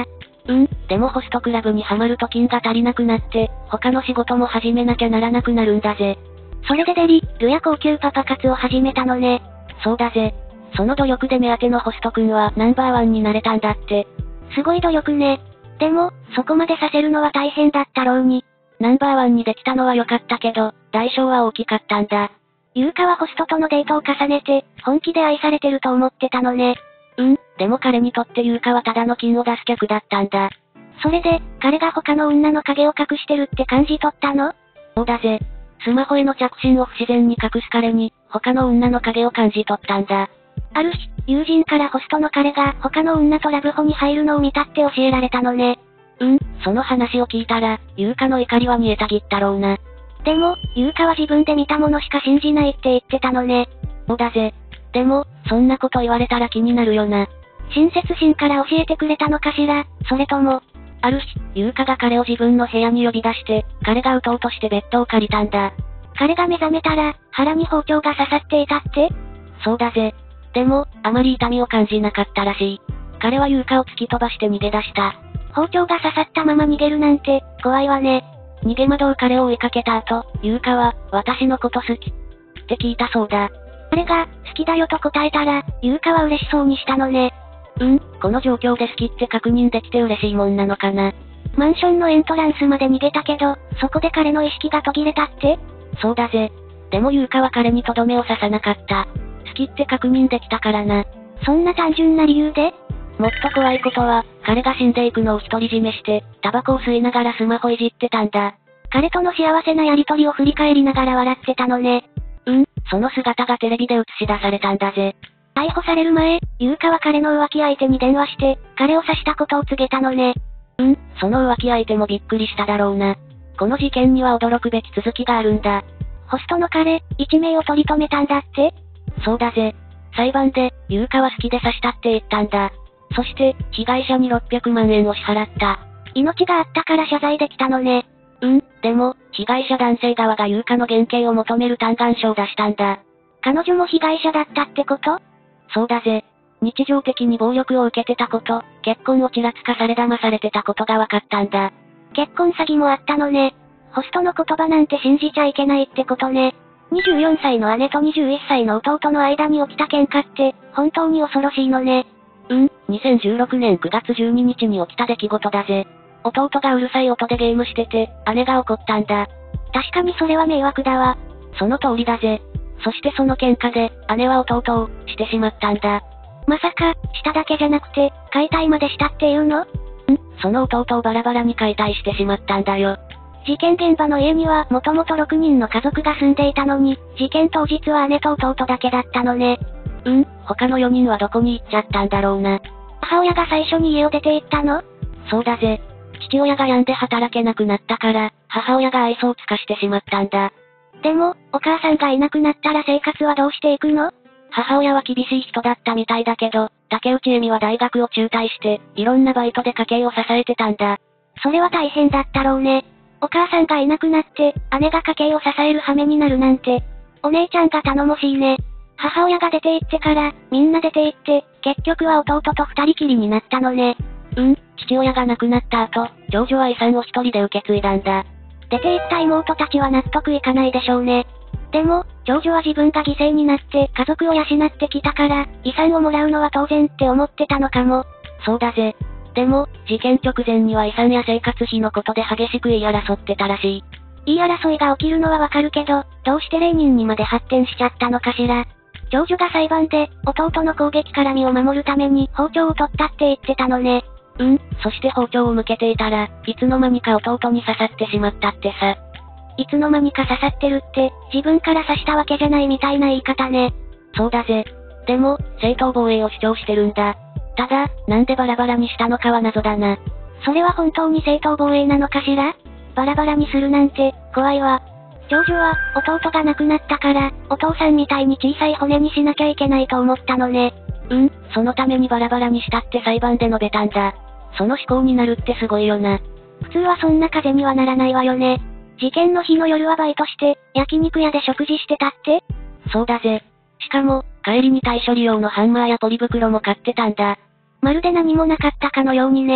[SPEAKER 2] うん、でもホストクラブにハマると金が足りなくなって、他の仕事も始めなきゃならなくなるんだぜ。
[SPEAKER 1] それでデリ、ルや高級パパ活を始めたのね。
[SPEAKER 2] そうだぜ。その努力で目当てのホスト君はナンバーワンになれたんだって。
[SPEAKER 1] すごい努力ね。でも、そこまでさせるのは大変だったろうに。
[SPEAKER 2] ナンバーワンにできたのは良かったけど、代償は大きかったんだ。
[SPEAKER 1] 優香はホストとのデートを重ねて、本気で愛されてると思ってたのね。
[SPEAKER 2] うん、でも彼にとって優香はただの金を出す客だったんだ。
[SPEAKER 1] それで、彼が他の女の影を隠してるって感じ取ったの？
[SPEAKER 2] そうだぜ。スマホへの着信を不自然に隠す彼に、他の女の影を感じ取ったんだ。
[SPEAKER 1] ある日、友人からホストの彼が他の女とラブホに入るのを見たって教えられたのね。
[SPEAKER 2] うん、その話を聞いたら、優香の怒りは煮えたぎったろうな。
[SPEAKER 1] でも、優香は自分で見たものしか信じないって言ってたのね。
[SPEAKER 2] そうだぜ。でも、そんなこと言われたら気になるよな。
[SPEAKER 1] 親切心から教えてくれたのかしら、それとも。
[SPEAKER 2] ある日、優香が彼を自分の部屋に呼び出して、彼が撃とうとしてベッドを借りたんだ。
[SPEAKER 1] 彼が目覚めたら、腹に包丁が刺さっていたって？
[SPEAKER 2] そうだぜ。でも、あまり痛みを感じなかったらしい。彼は優香を突き飛ばして逃げ出した。
[SPEAKER 1] 包丁が刺さったまま逃げるなんて、怖いわね。
[SPEAKER 2] 逃げ惑う彼を追いかけた後、優香は、私のこと好きって聞いたそうだ。
[SPEAKER 1] 彼が、好きだよと答えたら、優香は嬉しそうにしたのね。
[SPEAKER 2] うん、この状況で好きって確認できて嬉しいもんなのかな。
[SPEAKER 1] マンションのエントランスまで逃げたけど、そこで彼の意識が途切れたって？
[SPEAKER 2] そうだぜ。でも優香は彼にとどめを刺さなかった。好きって確認できたからな。
[SPEAKER 1] そんな単純な理由で？
[SPEAKER 2] もっと怖いことは、彼が死んでいくのを独り占めして、タバコを吸いながらスマホいじってたんだ。
[SPEAKER 1] 彼との幸せなやりとりを振り返りながら笑ってたのね。
[SPEAKER 2] うん、その姿がテレビで映し出されたんだぜ。
[SPEAKER 1] 逮捕される前、優香は彼の浮気相手に電話して、彼を刺したことを告げたのね。
[SPEAKER 2] うん、その浮気相手もびっくりしただろうな。この事件には驚くべき続きがあるんだ。
[SPEAKER 1] ホストの彼、一名を取り留めたんだって？
[SPEAKER 2] そうだぜ。裁判で、優香は好きで刺したって言ったんだ。そして、被害者にろっぴゃくまんえんを支払った。
[SPEAKER 1] 命があったから謝罪できたのね。
[SPEAKER 2] うん、でも、被害者男性側が優香の減刑を求める嘆願書を出したんだ。
[SPEAKER 1] 彼女も被害者だったってこと？
[SPEAKER 2] そうだぜ。日常的に暴力を受けてたこと、結婚をちらつかされ騙されてたことが分かったんだ。
[SPEAKER 1] 結婚詐欺もあったのね。ホストの言葉なんて信じちゃいけないってことね。にじゅうよんさいの姉とにじゅういっさいの弟の間に起きた喧嘩って、本当に恐ろしいのね。
[SPEAKER 2] うん、にせんじゅうろくねんくがつじゅうににちに起きた出来事だぜ。弟がうるさい音でゲームしてて、姉が怒ったんだ。
[SPEAKER 1] 確かにそれは迷惑だわ。
[SPEAKER 2] その通りだぜ。そしてその喧嘩で、姉は弟を、してしまったんだ。
[SPEAKER 1] まさか、しただけじゃなくて、解体までしたっていうの？ん？
[SPEAKER 2] その弟をバラバラに解体してしまったんだよ。
[SPEAKER 1] 事件現場の家にはもともとろくにんの家族が住んでいたのに、事件当日は姉と弟だけだったのね。
[SPEAKER 2] うん、他のよにんはどこに行っちゃったんだろうな。
[SPEAKER 1] 母親が最初に家を出て行ったの？
[SPEAKER 2] そうだぜ。父親が病んで働けなくなったから、母親が愛想を尽かしてしまったんだ。
[SPEAKER 1] でも、お母さんがいなくなったら生活はどうしていくの？
[SPEAKER 2] 母親は厳しい人だったみたいだけど、竹内恵美は大学を中退して、いろんなバイトで家計を支えてたんだ。
[SPEAKER 1] それは大変だったろうね。お母さんがいなくなって、姉が家計を支える羽目になるなんて。お姉ちゃんが頼もしいね。母親が出て行ってから、みんな出て行って、結局は弟と二人きりになったのね。
[SPEAKER 2] うん、父親が亡くなった後、長女は遺産を一人で受け継いだんだ。
[SPEAKER 1] 出て行った妹たちは納得いかないでしょうね。でも、長女は自分が犠牲になって家族を養ってきたから、遺産をもらうのは当然って思ってたのかも。
[SPEAKER 2] そうだぜ。でも、事件直前には遺産や生活費のことで激しく言い争ってたらしい。
[SPEAKER 1] 言い争いが起きるのはわかるけど、どうして霊人にまで発展しちゃったのかしら。長女が裁判で、弟の攻撃から身を守るために包丁を取ったって言ってたのね。
[SPEAKER 2] うん、そして包丁を向けていたら、いつの間にか弟に刺さってしまったってさ。
[SPEAKER 1] いつの間にか刺さってるって、自分から刺したわけじゃないみたいな言い方ね。
[SPEAKER 2] そうだぜ。でも、正当防衛を主張してるんだ。ただ、なんでバラバラにしたのかは謎だな。
[SPEAKER 1] それは本当に正当防衛なのかしら？バラバラにするなんて、怖いわ。長女は、弟が亡くなったから、お父さんみたいに小さい骨にしなきゃいけないと思ったのね。
[SPEAKER 2] うん、そのためにバラバラにしたって裁判で述べたんだ。その思考になるってすごいよな。
[SPEAKER 1] 普通はそんな風にはならないわよね。事件の日の夜はバイトして、焼肉屋で食事してたって？
[SPEAKER 2] そうだぜ。しかも、帰りに対処理用のハンマーやポリ袋も買ってたんだ。
[SPEAKER 1] まるで何もなかったかのようにね。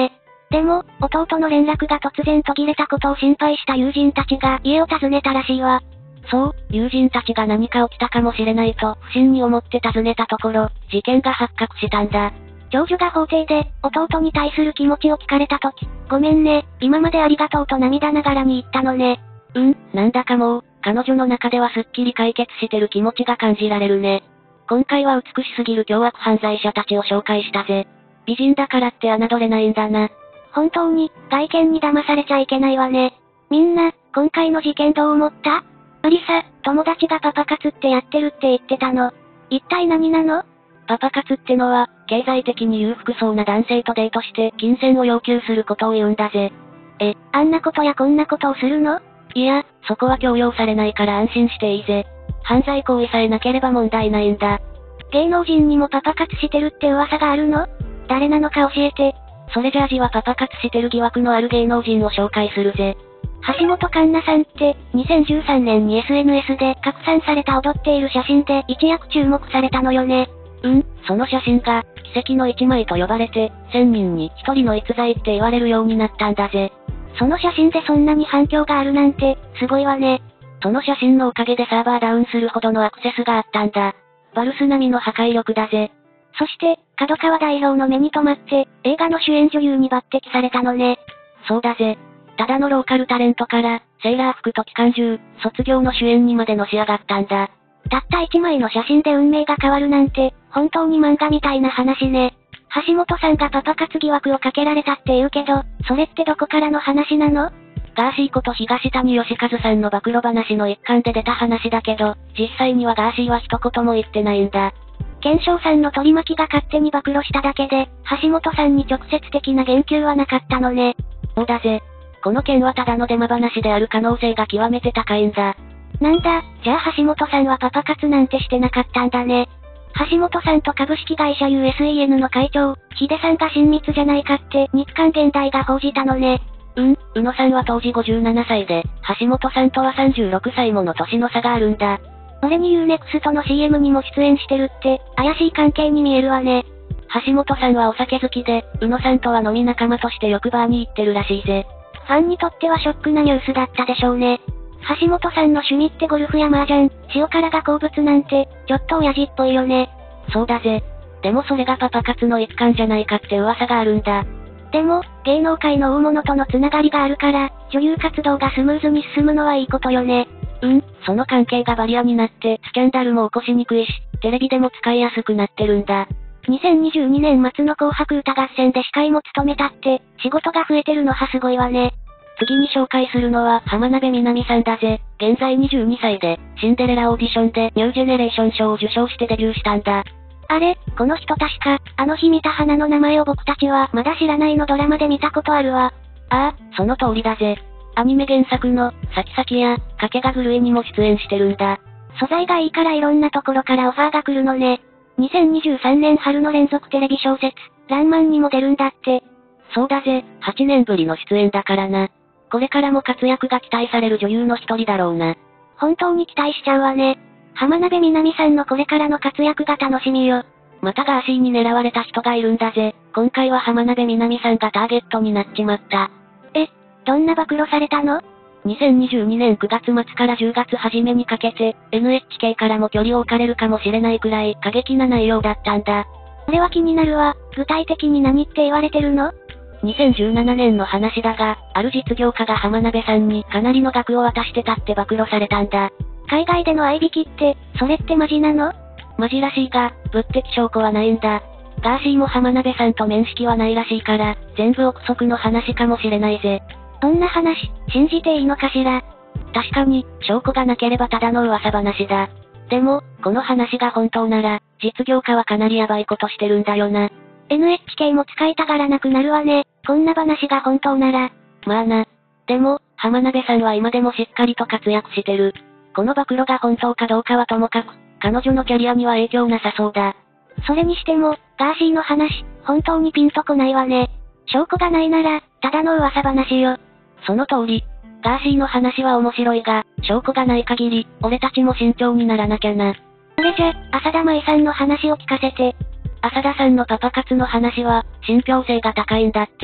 [SPEAKER 1] でも、弟の連絡が突然途切れたことを心配した友人たちが家を訪ねたらしいわ。
[SPEAKER 2] そう、友人たちが何か起きたかもしれないと不審に思って訪ねたところ、事件が発覚したんだ。
[SPEAKER 1] 長女が法廷で、弟に対する気持ちを聞かれたとき、ごめんね、今までありがとうと涙ながらに言ったのね。
[SPEAKER 2] うん、なんだかもう、彼女の中ではすっきり解決してる気持ちが感じられるね。今回は美しすぎる凶悪犯罪者たちを紹介したぜ。美人だからって侮れないんだな。
[SPEAKER 1] 本当に、外見に騙されちゃいけないわね。みんな、今回の事件どう思った？マリサ、友達がパパ活ってやってるって言ってたの。一体何なの？
[SPEAKER 2] パパ活ってのは、経済的に裕福そうな男性とデートして金銭を要求することを言うんだぜ。
[SPEAKER 1] え、あんなことやこんなことをするの？
[SPEAKER 2] いや、そこは強要されないから安心していいぜ。犯罪行為さえなければ問題ないんだ。
[SPEAKER 1] 芸能人にもパパ活してるって噂があるの？誰なのか教えて。
[SPEAKER 2] それじゃあじはパパ活してる疑惑のある芸能人を紹介するぜ。
[SPEAKER 1] 橋本環奈さんって、にせんじゅうさんねんに エスエヌエス で拡散された踊っている写真で一躍注目されたのよね。
[SPEAKER 2] うん、その写真が、奇跡の一枚と呼ばれて、せんにんにひとりの逸材って言われるようになったんだぜ。
[SPEAKER 1] その写真でそんなに反響があるなんて、すごいわね。
[SPEAKER 2] その写真のおかげでサーバーダウンするほどのアクセスがあったんだ。バルス並みの破壊力だぜ。
[SPEAKER 1] そして、角川代表の目に留まって、映画の主演女優に抜擢されたのね。
[SPEAKER 2] そうだぜ。ただのローカルタレントから、セーラー服と機関銃、卒業の主演にまでのし上がったんだ。
[SPEAKER 1] たった一枚の写真で運命が変わるなんて、本当に漫画みたいな話ね。橋本さんがパパ活疑惑をかけられたって言うけど、それってどこからの話なの？
[SPEAKER 2] ガーシーこと東谷義和さんの暴露話の一環で出た話だけど、実際にはガーシーは一言も言ってないんだ。
[SPEAKER 1] 検証さんの取り巻きが勝手に暴露しただけで、橋本さんに直接的な言及はなかったのね。
[SPEAKER 2] そうだぜ。この件はただのデマ話である可能性が極めて高いんだ。
[SPEAKER 1] なんだ、じゃあ橋本さんはパパ活なんてしてなかったんだね。橋本さんと株式会社 ユーエスイーエヌ の会長、ヒデさんが親密じゃないかって、日刊現代が報じたのね。
[SPEAKER 2] うん、宇野さんは当時ごじゅうななさいで、橋本さんとはさんじゅうろくさいもの年の差があるんだ。
[SPEAKER 1] それに ユーネクスト の シーエム にも出演してるって、怪しい関係に見えるわね。
[SPEAKER 2] 橋本さんはお酒好きで、宇野さんとは飲み仲間としてよくバーに行ってるらしいぜ。
[SPEAKER 1] ファンにとってはショックなニュースだったでしょうね。橋本さんの趣味ってゴルフや麻雀、塩辛が好物なんて、ちょっと親父っぽいよね。
[SPEAKER 2] そうだぜ。でもそれがパパ活の一環じゃないかって噂があるんだ。
[SPEAKER 1] でも、芸能界の大物とのつながりがあるから、女優活動がスムーズに進むのはいいことよね。
[SPEAKER 2] うん、その関係がバリアになって、スキャンダルも起こしにくいし、テレビでも使いやすくなってるんだ。
[SPEAKER 1] にせんにじゅうにねん末の紅白歌合戦で司会も務めたって、仕事が増えてるのはすごいわね。
[SPEAKER 2] 次に紹介するのは浜辺美波さんだぜ。現在にじゅうにさいで、シンデレラオーディションでニュージェネレーション賞を受賞してデビューしたんだ。
[SPEAKER 1] あれ、この人確か、あの日見た花の名前を僕たちはまだ知らないのドラマで見たことあるわ。
[SPEAKER 2] ああ、その通りだぜ。アニメ原作の、サキサキや、かけが狂いにも出演してるんだ。
[SPEAKER 1] 素材がいいからいろんなところからオファーが来るのね。にせんにじゅうさんねん春の連続テレビ小説、らんまんにも出るんだって。
[SPEAKER 2] そうだぜ、はちねんぶりの出演だからな。これからも活躍が期待される女優の一人だろうな。
[SPEAKER 1] 本当に期待しちゃうわね。浜辺美波さんのこれからの活躍が楽しみよ。
[SPEAKER 2] またガーシーに狙われた人がいるんだぜ。今回は浜辺美波さんがターゲットになっちまった。
[SPEAKER 1] え、どんな暴露されたの？
[SPEAKER 2] にせんにじゅうにねんくがつ末からじゅうがつ初めにかけて、エヌエイチケー からも距離を置かれるかもしれないくらい過激な内容だったんだ。
[SPEAKER 1] これは気になるわ。具体的に何って言われてるの？
[SPEAKER 2] にせんじゅうななねんの話だが、ある実業家が浜辺さんにかなりの額を渡してたって暴露されたんだ。
[SPEAKER 1] 海外での合いびきって、それってマジなの？
[SPEAKER 2] マジらしいが、物的証拠はないんだ。ガーシーも浜辺さんと面識はないらしいから、全部憶測の話かもしれないぜ。
[SPEAKER 1] そんな話、信じていいのかしら？
[SPEAKER 2] 確かに、証拠がなければただの噂話だ。でも、この話が本当なら、実業家はかなりヤバいことしてるんだよな。
[SPEAKER 1] エヌエイチケー も使いたがらなくなるわね。こんな話が本当なら。
[SPEAKER 2] まあな。でも、浜辺さんは今でもしっかりと活躍してる。この暴露が本当かどうかはともかく、彼女のキャリアには影響なさそうだ。
[SPEAKER 1] それにしても、ガーシーの話、本当にピンとこないわね。証拠がないなら、ただの噂話よ。
[SPEAKER 2] その通り。ガーシーの話は面白いが、証拠がない限り、俺たちも慎重にならなきゃな。
[SPEAKER 1] それじゃ、浅田舞さんの話を聞かせて。
[SPEAKER 2] 浅田さんのパパ活の話は、信憑性が高いんだって。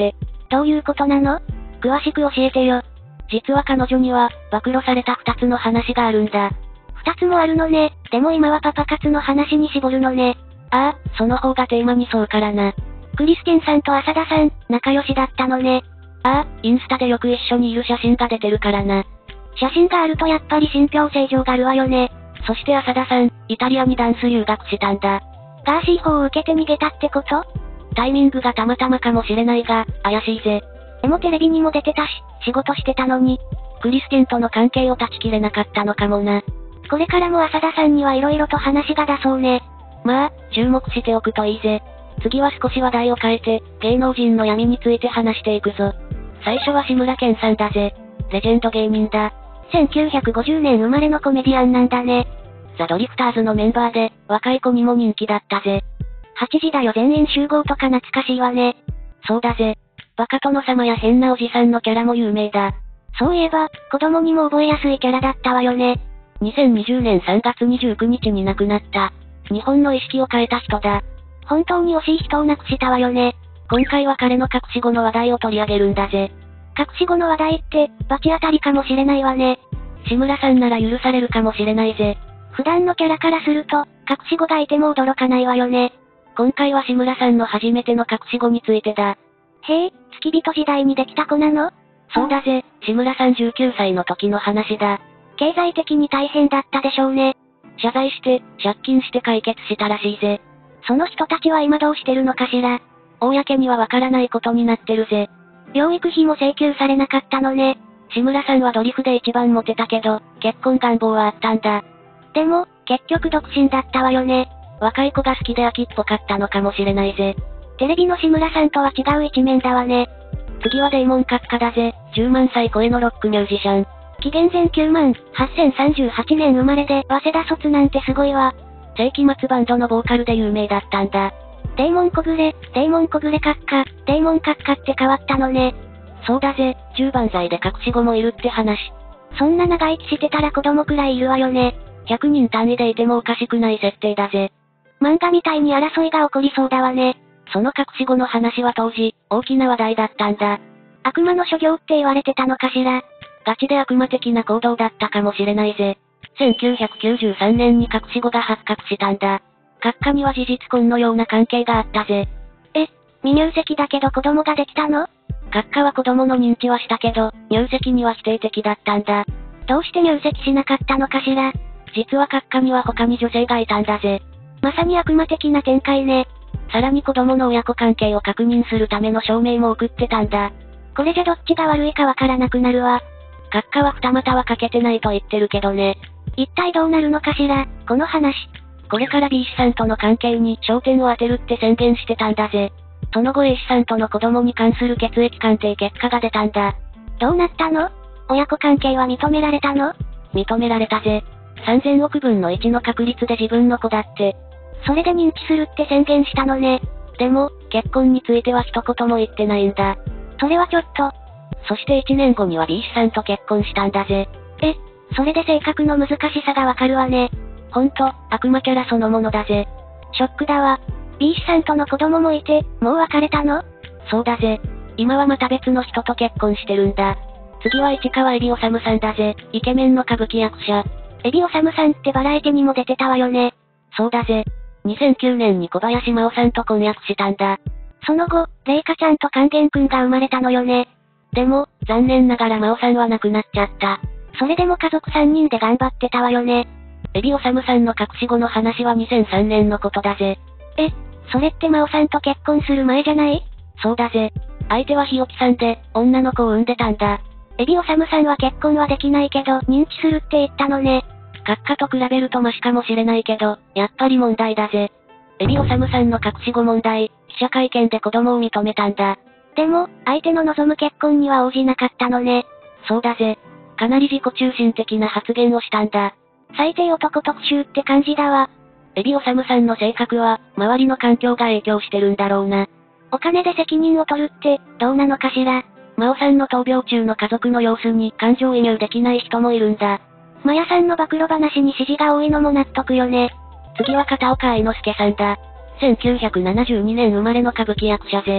[SPEAKER 1] どういうことなの？
[SPEAKER 2] 詳しく教えてよ。実は彼女には、暴露された二つの話があるんだ。
[SPEAKER 1] 二つもあるのね。でも今はパパ活の話に絞るのね。
[SPEAKER 2] ああ、その方がテーマにそうからな。
[SPEAKER 1] クリステンさんと浅田さん、仲良しだったのね。
[SPEAKER 2] ああ、インスタでよく一緒にいる写真が出てるからな。
[SPEAKER 1] 写真があるとやっぱり信憑性上があるわよね。
[SPEAKER 2] そして浅田さん、イタリアにダンス留学したんだ。
[SPEAKER 1] ガーシー法を受けて逃げたってこと？
[SPEAKER 2] タイミングがたまたまかもしれないが、怪しいぜ。
[SPEAKER 1] でもテレビにも出てたし、仕事してたのに。
[SPEAKER 2] クリステンとの関係を断ち切れなかったのかもな。
[SPEAKER 1] これからも浅田さんには色々と話が出そうね。
[SPEAKER 2] まあ、注目しておくといいぜ。次は少し話題を変えて、芸能人の闇について話していくぞ。最初は志村けんさんだぜ。レジェンド芸人だ。
[SPEAKER 1] せんきゅうひゃくごじゅうねん生まれのコメディアンなんだね。
[SPEAKER 2] ザ・ドリフターズのメンバーで、若い子にも人気だったぜ。
[SPEAKER 1] はちじだよ全員集合とか懐かしいわね。
[SPEAKER 2] そうだぜ。バカ殿様や変なおじさんのキャラも有名だ。
[SPEAKER 1] そういえば、子供にも覚えやすいキャラだったわよね。
[SPEAKER 2] にせんにじゅうねんさんがつにじゅうくにちに亡くなった。日本の意識を変えた人だ。
[SPEAKER 1] 本当に惜しい人を亡くしたわよね。
[SPEAKER 2] 今回は彼の隠し子の話題を取り上げるんだぜ。
[SPEAKER 1] 隠し子の話題って、罰当たりかもしれないわね。
[SPEAKER 2] 志村さんなら許されるかもしれないぜ。
[SPEAKER 1] 普段のキャラからすると、隠し子がいても驚かないわよね。
[SPEAKER 2] 今回は志村さんの初めての隠し子についてだ。
[SPEAKER 1] へえ、付き人時代にできた子なの？
[SPEAKER 2] そうだぜ、志村さんじゅうきゅうさいの時の話だ。
[SPEAKER 1] 経済的に大変だったでしょうね。
[SPEAKER 2] 謝罪して、借金して解決したらしいぜ。
[SPEAKER 1] その人たちは今どうしてるのかしら。
[SPEAKER 2] 公にはわからないことになってるぜ。
[SPEAKER 1] 養育費も請求されなかったのね。
[SPEAKER 2] 志村さんはドリフで一番モテたけど、結婚願望はあったんだ。
[SPEAKER 1] でも、結局独身だったわよね。
[SPEAKER 2] 若い子が好きで飽きっぽかったのかもしれないぜ。
[SPEAKER 1] テレビの志村さんとは違う一面だわね。
[SPEAKER 2] 次はデーモン閣下だぜ。じゅうまんさい超えのロックミュージシャン。
[SPEAKER 1] 紀元前きゅうまんはっせんさんじゅうはちねん生まれで、早稲田卒なんてすごいわ。
[SPEAKER 2] 世紀末バンドのボーカルで有名だったんだ。
[SPEAKER 1] デーモン小暮、デーモン小暮閣下、デーモン閣下って変わったのね。
[SPEAKER 2] そうだぜ、じゅうばんざいで隠し子もいるって話。
[SPEAKER 1] そんな長生きしてたら子供くらいいるわよね。
[SPEAKER 2] ひゃくにん単位でいてもおかしくない設定だぜ。
[SPEAKER 1] 漫画みたいに争いが起こりそうだわね。
[SPEAKER 2] その隠し子の話は当時、大きな話題だったんだ。
[SPEAKER 1] 悪魔の所業って言われてたのかしら。
[SPEAKER 2] ガチで悪魔的な行動だったかもしれないぜ。せんきゅうひゃくきゅうじゅうさんねんに隠し子が発覚したんだ。閣下には事実婚のような関係があったぜ。
[SPEAKER 1] え、未入籍だけど子供ができたの？
[SPEAKER 2] 閣下は子供の認知はしたけど、入籍には否定的だったんだ。
[SPEAKER 1] どうして入籍しなかったのかしら。
[SPEAKER 2] 実は閣下には他に女性がいたんだぜ。
[SPEAKER 1] まさに悪魔的な展開ね。
[SPEAKER 2] さらに子供の親子関係を確認するための証明も送ってたんだ。
[SPEAKER 1] これじゃどっちが悪いかわからなくなるわ。
[SPEAKER 2] 閣下は二股はかけてないと言ってるけどね。
[SPEAKER 1] 一体どうなるのかしら、この話。
[SPEAKER 2] これから B 氏さんとの関係に焦点を当てるって宣言してたんだぜ。その後 A 氏さんとの子供に関する血液鑑定結果が出たんだ。
[SPEAKER 1] どうなったの？親子関係は認められたの？
[SPEAKER 2] 認められたぜ。さんぜんおくぶんのいちの確率で自分の子だって。
[SPEAKER 1] それで認知するって宣言したのね。
[SPEAKER 2] でも、結婚については一言も言ってないんだ。
[SPEAKER 1] それはちょっと。
[SPEAKER 2] そしていちねんごには B 氏さんと結婚したんだぜ。
[SPEAKER 1] え、それで性格の難しさがわかるわね。
[SPEAKER 2] ほんと、悪魔キャラそのものだぜ。
[SPEAKER 1] ショックだわ。B 氏さんとの子供もいて、もう別れたの？
[SPEAKER 2] そうだぜ。今はまた別の人と結婚してるんだ。次は市川海老治さんだぜ。イケメンの歌舞伎役者。
[SPEAKER 1] 海老治さんってバラエティにも出てたわよね。
[SPEAKER 2] そうだぜ。にせんきゅうねんに小林真央さんと婚約したんだ。
[SPEAKER 1] その後、レイカちゃんと勸玄くんが生まれたのよね。
[SPEAKER 2] でも、残念ながら真央さんは亡くなっちゃった。
[SPEAKER 1] それでも家族さんにんで頑張ってたわよね。
[SPEAKER 2] 海老治さんの隠し子の話はにせんさんねんのことだぜ。
[SPEAKER 1] え、それって真央さんと結婚する前じゃない？
[SPEAKER 2] そうだぜ。相手は日置さんで、女の子を産んでたんだ。
[SPEAKER 1] 海老治さんは結婚はできないけど、認知するって言ったのね。
[SPEAKER 2] 閣下と比べるとマシかもしれないけど、やっぱり問題だぜ。海老治さんの隠し子問題、記者会見で子供を認めたんだ。
[SPEAKER 1] でも、相手の望む結婚には応じなかったのね。
[SPEAKER 2] そうだぜ。かなり自己中心的な発言をしたんだ。
[SPEAKER 1] 最低男特集って感じだわ。
[SPEAKER 2] 海老治さんの性格は、周りの環境が影響してるんだろうな。
[SPEAKER 1] お金で責任を取るって、どうなのかしら。
[SPEAKER 2] 真央さんの闘病中の家族の様子に感情移入できない人もいるんだ。
[SPEAKER 1] マヤさんの暴露話に支持が多いのも納得よね。
[SPEAKER 2] 次は片岡愛之助さんだ。せんきゅうひゃくななじゅうにねん生まれの歌舞伎役者ぜ。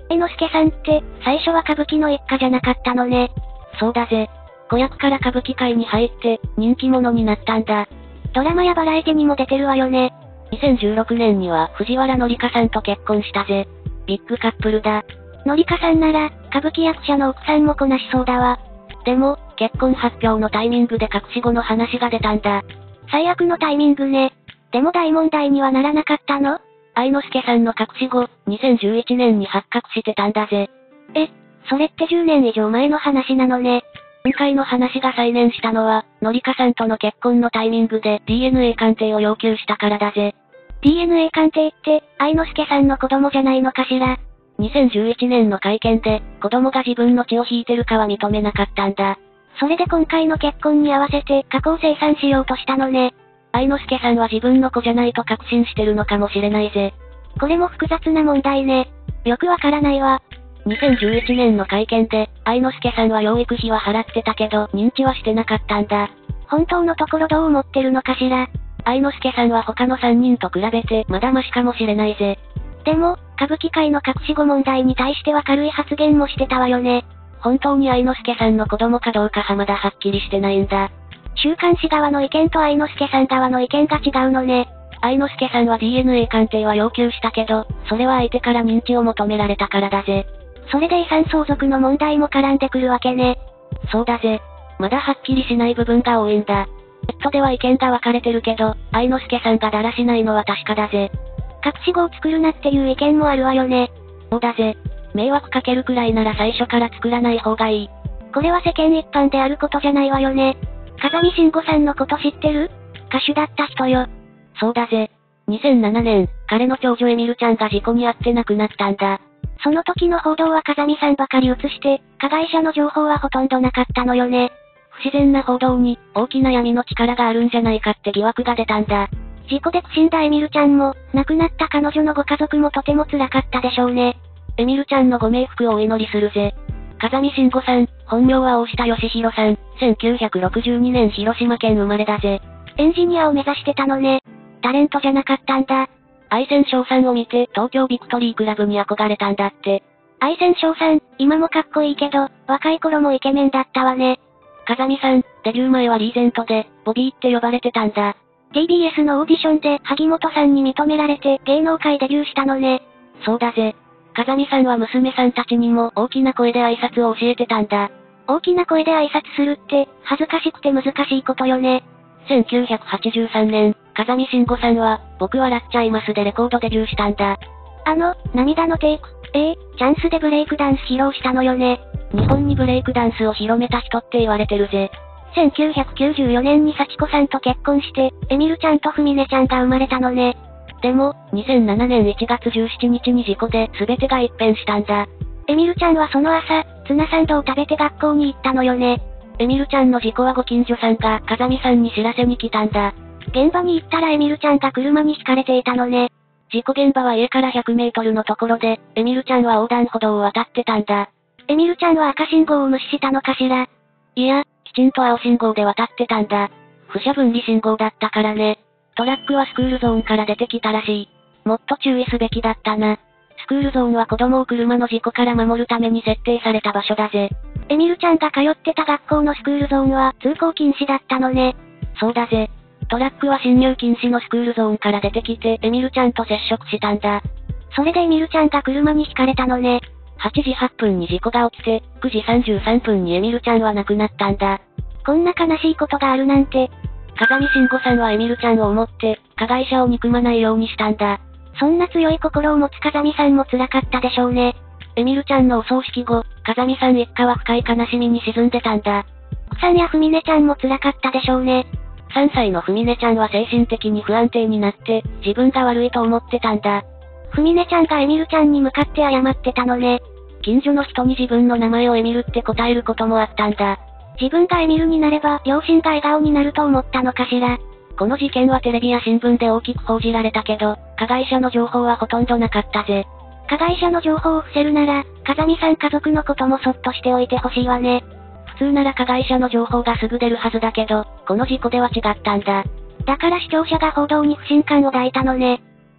[SPEAKER 1] 猿之助さんって、最初は歌舞伎の一家じゃなかったのね。
[SPEAKER 2] そうだぜ。子役から歌舞伎界に入って、人気者になったんだ。
[SPEAKER 1] ドラマやバラエティにも出てるわよね。
[SPEAKER 2] にせんじゅうろくねんには藤原紀香さんと結婚したぜ。ビッグカップルだ。
[SPEAKER 1] 紀香さんなら、歌舞伎役者の奥さんもこなしそうだわ。
[SPEAKER 2] でも、結婚発表のタイミングで隠し子の話が出たんだ。
[SPEAKER 1] 最悪のタイミングね。でも大問題にはならなかったの？
[SPEAKER 2] 愛之助さんの隠し子、にせんじゅういちねんに発覚してたんだぜ。
[SPEAKER 1] え、それってじゅうねん以上前の話なのね。
[SPEAKER 2] 今回の話が再燃したのは、紀香さんとの結婚のタイミングで ディーエヌエー 鑑定を要求したからだぜ。
[SPEAKER 1] ディーエヌエー 鑑定って、愛之助さんの子供じゃないのかしら。
[SPEAKER 2] にせんじゅういちねんの会見で、子供が自分の血を引いてるかは認めなかったんだ。
[SPEAKER 1] それで今回の結婚に合わせて過去を清算しようとしたのね。
[SPEAKER 2] 愛之助さんは自分の子じゃないと確信してるのかもしれないぜ。
[SPEAKER 1] これも複雑な問題ね。よくわからないわ。
[SPEAKER 2] にせんじゅういちねんの会見で、愛之助さんは養育費は払ってたけど、認知はしてなかったんだ。
[SPEAKER 1] 本当のところどう思ってるのかしら。
[SPEAKER 2] 愛之助さんは他のさんにんと比べてまだマシかもしれないぜ。
[SPEAKER 1] でも、歌舞伎界の隠し子問題に対しては軽い発言もしてたわよね。
[SPEAKER 2] 本当に愛之助さんの子供かどうかはまだはっきりしてないんだ。
[SPEAKER 1] 週刊誌側の意見と愛之助さん側の意見が違うのね。
[SPEAKER 2] 愛之助さんは ディーエヌエー 鑑定は要求したけど、それは相手から認知を求められたからだぜ。
[SPEAKER 1] それで遺産相続の問題も絡んでくるわけね。
[SPEAKER 2] そうだぜ。まだはっきりしない部分が多いんだ。ネットでは意見が分かれてるけど、愛之助さんがだらしないのは確かだぜ。
[SPEAKER 1] 隠し子を作るなっていう意見もあるわよね。
[SPEAKER 2] そうだぜ。迷惑かけるくらいなら最初から作らない方がいい。
[SPEAKER 1] これは世間一般であることじゃないわよね。風見慎吾さんのこと知ってる？歌手だった人よ。
[SPEAKER 2] そうだぜ。にせんななねん、彼の長女エミルちゃんが事故に遭って亡くなったんだ。
[SPEAKER 1] その時の報道は風見さんばかり映して、加害者の情報はほとんどなかったのよね。
[SPEAKER 2] 不自然な報道に、大きな闇の力があるんじゃないかって疑惑が出たんだ。
[SPEAKER 1] 事故で死んだエミルちゃんも、亡くなった彼女のご家族もとても辛かったでしょうね。
[SPEAKER 2] エミルちゃんのご冥福をお祈りするぜ。風見慎吾さん、本名は大下義弘さん、せんきゅうひゃくろくじゅうにねん広島県生まれだぜ。
[SPEAKER 1] エンジニアを目指してたのね。タレントじゃなかったんだ。
[SPEAKER 2] 愛染翔さんを見て東京ビクトリークラブに憧れたんだって。
[SPEAKER 1] 愛染翔さん、今もかっこいいけど、若い頃もイケメンだったわね。
[SPEAKER 2] 風見さん、デビュー前はリーゼントで、ボビーって呼ばれてたんだ。
[SPEAKER 1] ティービーエス のオーディションで萩本さんに認められて芸能界デビューしたのね。
[SPEAKER 2] そうだぜ。風見さんは娘さんたちにも大きな声で挨拶を教えてたんだ。
[SPEAKER 1] 大きな声で挨拶するって、恥ずかしくて難しいことよね。
[SPEAKER 2] せんきゅうひゃくはちじゅうさんねん、風見慎吾さんは、僕笑っちゃいますでレコードデビューしたんだ。
[SPEAKER 1] あの、涙のテイク、ええ、チャンスでブレイクダンス披露したのよね。
[SPEAKER 2] 日本にブレイクダンスを広めた人って言われてるぜ。
[SPEAKER 1] せんきゅうひゃくきゅうじゅうよねんに幸子さんと結婚して、エミルちゃんとフミネちゃんが生まれたのね。
[SPEAKER 2] でも、にせんななねんいちがつじゅうしちにちに事故で全てが一変したんだ。
[SPEAKER 1] エミルちゃんはその朝、ツナサンドを食べて学校に行ったのよね。
[SPEAKER 2] エミルちゃんの事故はご近所さんが風見さんに知らせに来たんだ。
[SPEAKER 1] 現場に行ったらエミルちゃんが車にひかれていたのね。
[SPEAKER 2] 事故現場は家からひゃくメートルのところで、エミルちゃんは横断歩道を渡ってたんだ。
[SPEAKER 1] エミルちゃんは赤信号を無視したのかしら？
[SPEAKER 2] いや、きちんと青信号で渡ってたんだ。不遮分離信号だったからね。トラックはスクールゾーンから出てきたらしい。もっと注意すべきだったな。スクールゾーンは子供を車の事故から守るために設定された場所だぜ。
[SPEAKER 1] エミルちゃんが通ってた学校のスクールゾーンは通行禁止だったのね。
[SPEAKER 2] そうだぜ。トラックは進入禁止のスクールゾーンから出てきてエミルちゃんと接触したんだ。
[SPEAKER 1] それでエミルちゃんが車にひかれたのね。
[SPEAKER 2] はちじはっぷんに事故が起きて、くじさんじゅうさんぷんにエミルちゃんは亡くなったんだ。
[SPEAKER 1] こんな悲しいことがあるなんて。
[SPEAKER 2] 風見慎吾さんはエミルちゃんを思って、加害者を憎まないようにしたんだ。
[SPEAKER 1] そんな強い心を持つ風見さんも辛かったでしょうね。
[SPEAKER 2] エミルちゃんのお葬式後、風見さん一家は深い悲しみに沈んでたんだ。
[SPEAKER 1] 奥さんやフミネちゃんも辛かったでしょうね。
[SPEAKER 2] さんさいのフミネちゃんは精神的に不安定になって、自分が悪いと思ってたんだ。
[SPEAKER 1] フミネちゃんがエミルちゃんに向かって謝ってたのね。
[SPEAKER 2] 近所の人に自分の名前をエミルって答えることもあったんだ。
[SPEAKER 1] 自分がエミルになれば、両親が笑顔になると思ったのかしら。
[SPEAKER 2] この事件はテレビや新聞で大きく報じられたけど、加害者の情報はほとんどなかったぜ。
[SPEAKER 1] 加害者の情報を伏せるなら、風見さん家族のこともそっとしておいてほしいわね。
[SPEAKER 2] 普通なら加害者の情報がすぐ出るはずだけど、この事故では違ったんだ。
[SPEAKER 1] だから視聴者が報道に不信感を抱いたのね。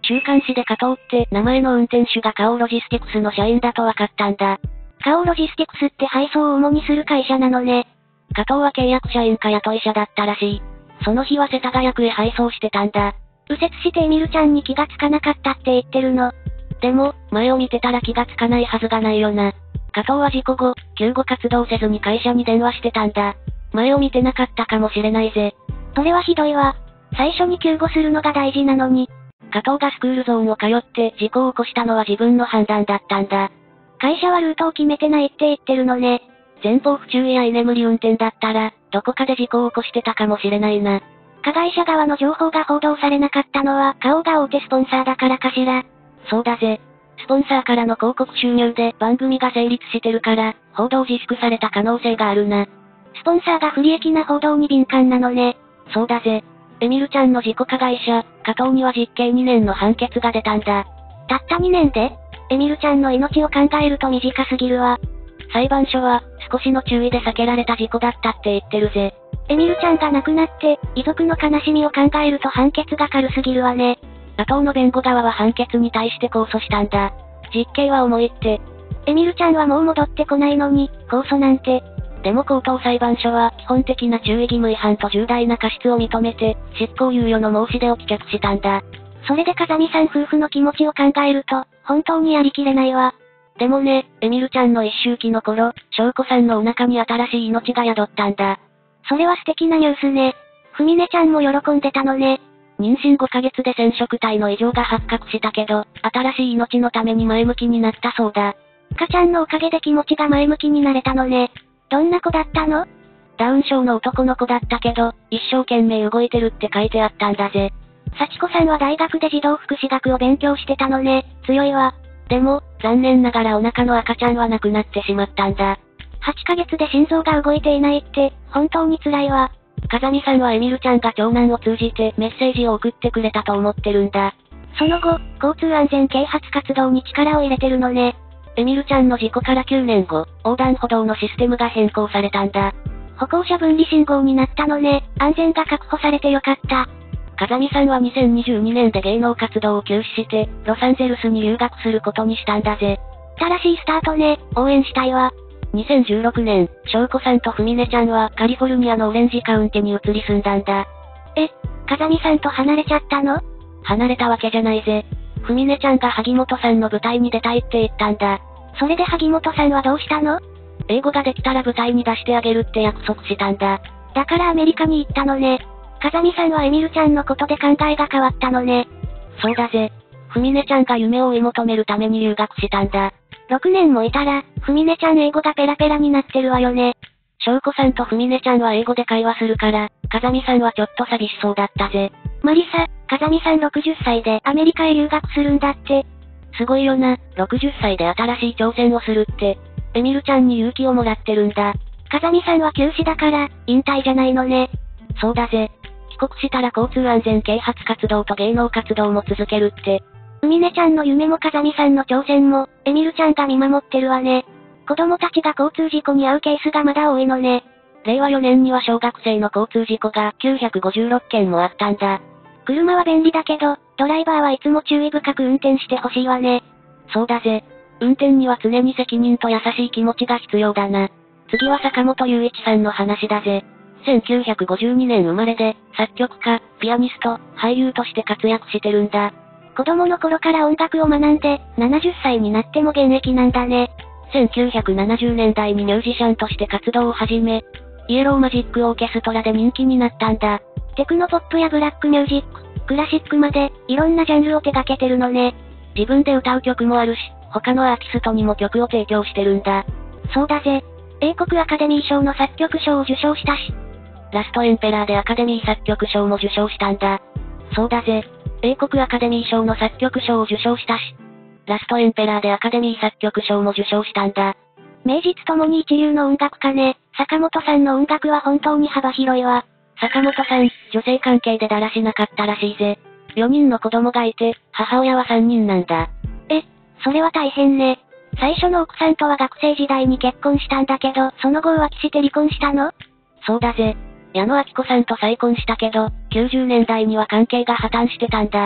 [SPEAKER 2] 週刊誌で加藤って名前の運転手がカオロジスティクスの社員だと分かったんだ。
[SPEAKER 1] カオロジスティクスって配送を主にする会社なのね。
[SPEAKER 2] 加藤は契約社員か雇い者だったらしい。その日は世田谷区へ配送してたんだ。
[SPEAKER 1] 右折してエミルちゃんに気がつかなかったって言ってるの。
[SPEAKER 2] でも、前を見てたら気がつかないはずがないよな。加藤は事故後、救護活動せずに会社に電話してたんだ。前を見てなかったかもしれないぜ。
[SPEAKER 1] それはひどいわ。最初に救護するのが大事なのに。
[SPEAKER 2] 加藤がスクールゾーンを通って事故を起こしたのは自分の判断だったんだ。
[SPEAKER 1] 会社はルートを決めてないって言ってるのね。
[SPEAKER 2] 前方不注意や居眠り運転だったら、どこかで事故を起こしてたかもしれないな。
[SPEAKER 1] 加害者側の情報が報道されなかったのは、花王が大手スポンサーだからかしら。
[SPEAKER 2] そうだぜ。スポンサーからの広告収入で番組が成立してるから、報道自粛された可能性があるな。
[SPEAKER 1] スポンサーが不利益な報道に敏感なのね。
[SPEAKER 2] そうだぜ。エミルちゃんの事故加害者、加藤には実刑にねんの判決が出たんだ。
[SPEAKER 1] たったにねんでエミルちゃんの命を考えると短すぎるわ。
[SPEAKER 2] 裁判所は、少しの注意で避けられた事故だったって言ってるぜ。
[SPEAKER 1] エミルちゃんが亡くなって、遺族の悲しみを考えると判決が軽すぎるわね。
[SPEAKER 2] 加藤の弁護側は判決に対して控訴したんだ。実刑は重いって。
[SPEAKER 1] エミルちゃんはもう戻ってこないのに、控訴なんて。
[SPEAKER 2] でも高等裁判所は、基本的な注意義務違反と重大な過失を認めて、執行猶予の申し出を棄却したんだ。
[SPEAKER 1] それで風見さん夫婦の気持ちを考えると、本当にやりきれないわ。
[SPEAKER 2] でもね、エミルちゃんの一周期の頃、翔子さんのお腹に新しい命が宿ったんだ。
[SPEAKER 1] それは素敵なニュースね。ふみねちゃんも喜んでたのね。
[SPEAKER 2] 妊娠ごかげつで染色体の異常が発覚したけど、新しい命のために前向きになったそうだ。
[SPEAKER 1] 赤ちゃんのおかげで気持ちが前向きになれたのね。どんな子だったの？
[SPEAKER 2] ダウン症の男の子だったけど、一生懸命動いてるって書いてあったんだぜ。
[SPEAKER 1] 幸子さんは大学で児童福祉学を勉強してたのね。強いわ。
[SPEAKER 2] でも、残念ながらお腹の赤ちゃんは亡くなってしまったんだ。
[SPEAKER 1] はちかげつで心臓が動いていないって、本当に辛いわ。
[SPEAKER 2] 風見さんはエミルちゃんが長男を通じてメッセージを送ってくれたと思ってるんだ。
[SPEAKER 1] その後、交通安全啓発活動に力を入れてるのね。
[SPEAKER 2] エミルちゃんの事故からきゅうねんご、横断歩道のシステムが変更されたんだ。
[SPEAKER 1] 歩行者分離信号になったのね。安全が確保されてよかった。
[SPEAKER 2] 風見さんはにせんにじゅうにねんで芸能活動を休止して、ロサンゼルスに留学することにしたんだぜ。
[SPEAKER 1] 新しいスタートね。応援したいわ。
[SPEAKER 2] にせんじゅうろくねん、翔子さんとふみねちゃんはカリフォルニアのオレンジカウンティに移り住んだんだ。
[SPEAKER 1] え、風見さんと離れちゃったの？
[SPEAKER 2] 離れたわけじゃないぜ。ふみねちゃんが萩本さんの舞台に出たいって言ったんだ。
[SPEAKER 1] それで萩本さんはどうしたの？
[SPEAKER 2] 英語ができたら舞台に出してあげるって約束したんだ。
[SPEAKER 1] だからアメリカに行ったのね。風見さんはエミルちゃんのことで考えが変わったのね。
[SPEAKER 2] そうだぜ。ふみねちゃんが夢を追い求めるために留学したんだ。
[SPEAKER 1] ろくねんもいたら、ふみねちゃん英語がペラペラになってるわよね。
[SPEAKER 2] 翔子さんとふみねちゃんは英語で会話するから、風見さんはちょっと寂しそうだったぜ。
[SPEAKER 1] マリサ、風見さんろくじゅっさいでアメリカへ留学するんだって。
[SPEAKER 2] すごいよな、ろくじゅっさいで新しい挑戦をするって。エミルちゃんに勇気をもらってるんだ。
[SPEAKER 1] 風見さんは休止だから、引退じゃないのね。
[SPEAKER 2] そうだぜ。帰国したら交通安全啓発活動と芸能活動も続けるって。
[SPEAKER 1] ふみねちゃんの夢も風見さんの挑戦も、エミルちゃんが見守ってるわね。子供たちが交通事故に遭うケースがまだ多いのね。
[SPEAKER 2] れいわよねんには小学生の交通事故がきゅうひゃくごじゅうろっけんもあったんだ。
[SPEAKER 1] 車は便利だけど、ドライバーはいつも注意深く運転してほしいわね。
[SPEAKER 2] そうだぜ。運転には常に責任と優しい気持ちが必要だな。次は坂本雄一さんの話だぜ。せんきゅうひゃくごじゅうにねん生まれで、作曲家、ピアニスト、俳優として活躍してるんだ。
[SPEAKER 1] 子供の頃から音楽を学んで、ななじゅっさいになっても現役なんだね。
[SPEAKER 2] せんきゅうひゃくななじゅうねんだいにミュージシャンとして活動を始め、イエローマジックオーケストラで人気になったんだ。
[SPEAKER 1] テクノポップやブラックミュージック、クラシックまで、いろんなジャンルを手掛けてるのね。
[SPEAKER 2] 自分で歌う曲もあるし、他のアーティストにも曲を提供してるんだ。
[SPEAKER 1] そうだぜ。英国アカデミー賞の作曲賞を受賞したし。
[SPEAKER 2] ラストエンペラーでアカデミー作曲賞も受賞したんだ。そうだぜ。英国アカデミー賞の作曲賞を受賞したし。ラストエンペラーでアカデミー作曲賞も受賞したんだ。
[SPEAKER 1] 名実ともに一流の音楽家ね。坂本さんの音楽は本当に幅広いわ。
[SPEAKER 2] 坂本さん、女性関係でだらしなかったらしいぜ。よにんの子供がいて、母親はさんにんなんだ。
[SPEAKER 1] え、それは大変ね。最初の奥さんとは学生時代に結婚したんだけど、その後浮気して離婚したの？
[SPEAKER 2] そうだぜ。矢野明子さんと再婚したけど、きゅうじゅうねんだいには関係が破綻してたんだ。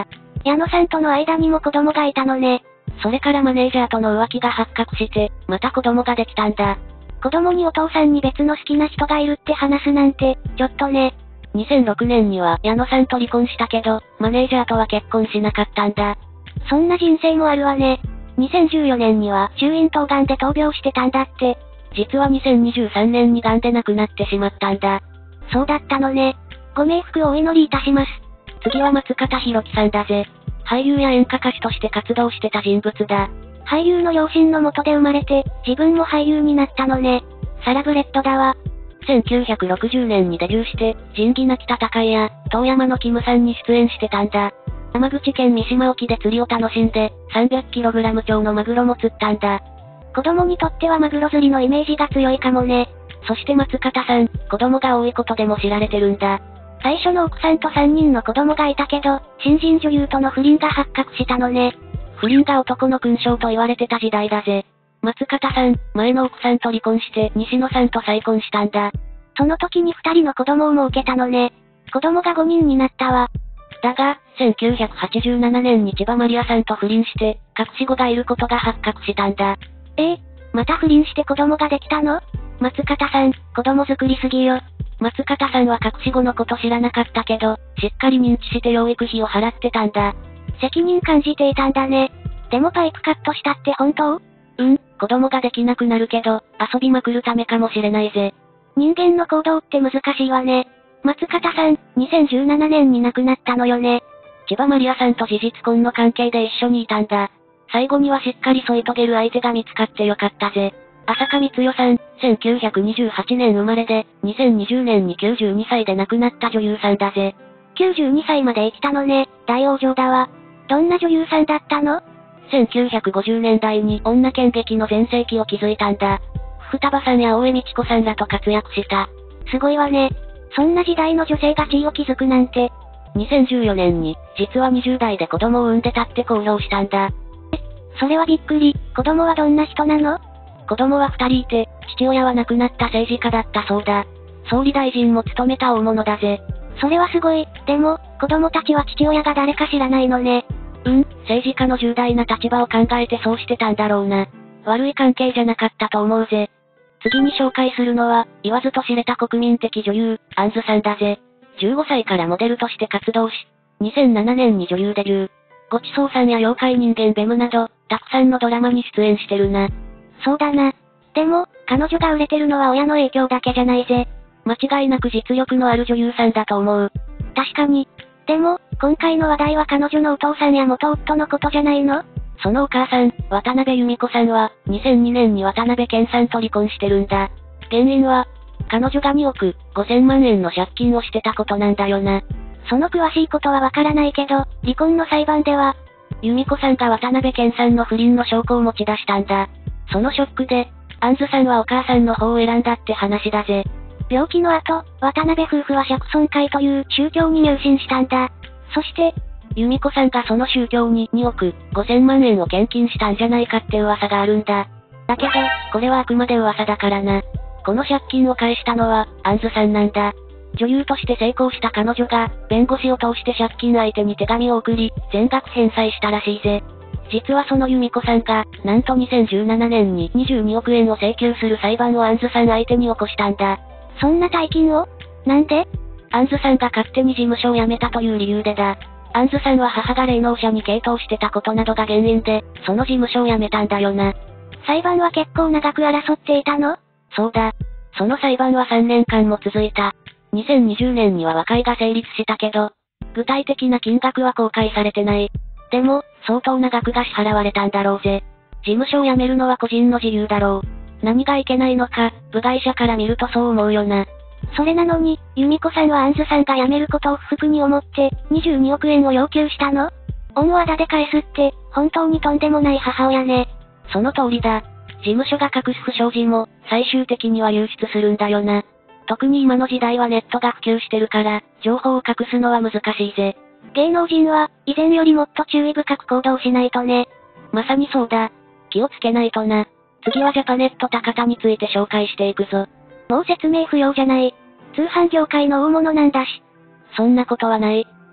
[SPEAKER 1] 矢野さんとの間にも子供がいたのね。
[SPEAKER 2] それからマネージャーとの浮気が発覚して、また子供ができたんだ。
[SPEAKER 1] 子供にお父さんに別の好きな人がいるって話すなんて、ちょっとね。
[SPEAKER 2] にせんろくねんには矢野さんと離婚したけど、マネージャーとは結婚しなかったんだ。
[SPEAKER 1] そんな人生もあるわね。にせんじゅうよねんには中咽頭癌で闘病してたんだって。
[SPEAKER 2] 実はにせんにじゅうさんねんに癌で亡くなってしまったんだ。
[SPEAKER 1] そうだったのね。ご冥福をお祈りいたします。
[SPEAKER 2] 次は松方弘樹さんだぜ。俳優や演歌歌手として活動してた人物だ。
[SPEAKER 1] 俳優の両親の元で生まれて、自分も俳優になったのね。サラブレッドだわ。
[SPEAKER 2] せんきゅうひゃくろくじゅうねんにデビューして、仁義なき戦いや、遠山のキムさんに出演してたんだ。山口県三島沖で釣りを楽しんで、さんびゃくキログラム 超のマグロも釣ったんだ。
[SPEAKER 1] 子供にとってはマグロ釣りのイメージが強いかもね。
[SPEAKER 2] そして松方さん、子供が多いことでも知られてるんだ。
[SPEAKER 1] 最初の奥さんとさんにんの子供がいたけど、新人女優との不倫が発覚したのね。
[SPEAKER 2] 不倫が男の勲章と言われてた時代だぜ。松方さん、前の奥さんと離婚して西野さんと再婚したんだ。
[SPEAKER 1] その時にふたりの子供を設けたのね。子供がごにんになったわ。
[SPEAKER 2] だが、せんきゅうひゃくはちじゅうななねんに千葉マリアさんと不倫して、隠し子がいることが発覚したんだ。
[SPEAKER 1] ええ、また不倫して子供ができたの？松方さん、子供作りすぎよ。
[SPEAKER 2] 松方さんは隠し子のこと知らなかったけど、しっかり認知して養育費を払ってたんだ。
[SPEAKER 1] 責任感じていたんだね。でもパイプカットしたって本当？
[SPEAKER 2] うん、子供ができなくなるけど、遊びまくるためかもしれないぜ。
[SPEAKER 1] 人間の行動って難しいわね。松方さん、にせんじゅうななねんに亡くなったのよね。
[SPEAKER 2] 千葉マリアさんと事実婚の関係で一緒にいたんだ。最後にはしっかり添い遂げる相手が見つかってよかったぜ。浅香光代さん、せんきゅうひゃくにじゅうはちねん生まれで、にせんにじゅうねんにきゅうじゅうにさいで亡くなった女優さんだぜ。
[SPEAKER 1] きゅうじゅうにさいまで生きたのね、大往生だわ。どんな女優さんだったの？
[SPEAKER 2] せんきゅうひゃくごじゅうねんだいに女剣劇の全盛期を築いたんだ。双葉さんや大江美智子さんらと活躍した。
[SPEAKER 1] すごいわね。そんな時代の女性が地位を築くなんて。
[SPEAKER 2] にせんじゅうよねんに、実はにじゅうだいで子供を産んでたって公表したんだ。
[SPEAKER 1] え、それはびっくり。子供はどんな人なの？
[SPEAKER 2] 子供はふたりいて、父親は亡くなった政治家だったそうだ。総理大臣も務めた大物だぜ。
[SPEAKER 1] それはすごい。でも、子供たちは父親が誰か知らないのね。
[SPEAKER 2] うん、政治家の重大な立場を考えてそうしてたんだろうな。悪い関係じゃなかったと思うぜ。次に紹介するのは、言わずと知れた国民的女優、杏さんだぜ。じゅうごさいからモデルとして活動し、にせんななねんに女優デビュー。ごちそうさんや妖怪人間ベムなど、たくさんのドラマに出演してるな。
[SPEAKER 1] そうだな。でも、彼女が売れてるのは親の影響だけじゃないぜ。
[SPEAKER 2] 間違いなく実力のある女優さんだと思う。
[SPEAKER 1] 確かに。でも、今回の話題は彼女のお父さんや元夫のことじゃないの？
[SPEAKER 2] そのお母さん、渡辺由美子さんは、にせんにねんに渡辺謙さんと離婚してるんだ。原因は、彼女がにおくごせんまんえんの借金をしてたことなんだよな。
[SPEAKER 1] その詳しいことはわからないけど、離婚の裁判では、
[SPEAKER 2] 由美子さんが渡辺謙さんの不倫の証拠を持ち出したんだ。そのショックで、杏さんはお母さんの方を選んだって話だぜ。
[SPEAKER 1] 病気の後、渡辺夫婦は釈尊会という宗教に入信したんだ。そして、
[SPEAKER 2] 由美子さんがその宗教ににおくごせんまんえんを献金したんじゃないかって噂があるんだ。だけど、これはあくまで噂だからな。この借金を返したのは、杏さんなんだ。女優として成功した彼女が、弁護士を通して借金相手に手紙を送り、全額返済したらしいぜ。実はその由美子さんが、なんとにせんじゅうななねんににじゅうにおくえんを請求する裁判を杏さん相手に起こしたんだ。
[SPEAKER 1] そんな大金を？なんで？
[SPEAKER 2] 杏さんが勝手に事務所を辞めたという理由でだ。杏さんは母が霊能者に傾倒してたことなどが原因で、その事務所を辞めたんだよな。
[SPEAKER 1] 裁判は結構長く争っていたの？
[SPEAKER 2] そうだ。その裁判はさんねんかんも続いた。にせんにじゅうねんには和解が成立したけど、具体的な金額は公開されてない。でも、相当な額が支払われたんだろうぜ。事務所を辞めるのは個人の自由だろう。何がいけないのか、部外者から見るとそう思うよな。
[SPEAKER 1] それなのに、由美子さんは杏さんが辞めることを不服に思って、にじゅうにおくえんを要求したの？恩をあだで返すって、本当にとんでもない母親ね。
[SPEAKER 2] その通りだ。事務所が隠す不祥事も、最終的には流出するんだよな。特に今の時代はネットが普及してるから、情報を隠すのは難しいぜ。
[SPEAKER 1] 芸能人は、以前よりもっと注意深く行動しないとね。
[SPEAKER 2] まさにそうだ。気をつけないとな。次はジャパネット高田について紹介していくぞ。
[SPEAKER 1] もう説明不要じゃない。通販業界の大物なんだし。
[SPEAKER 2] そんなことはない。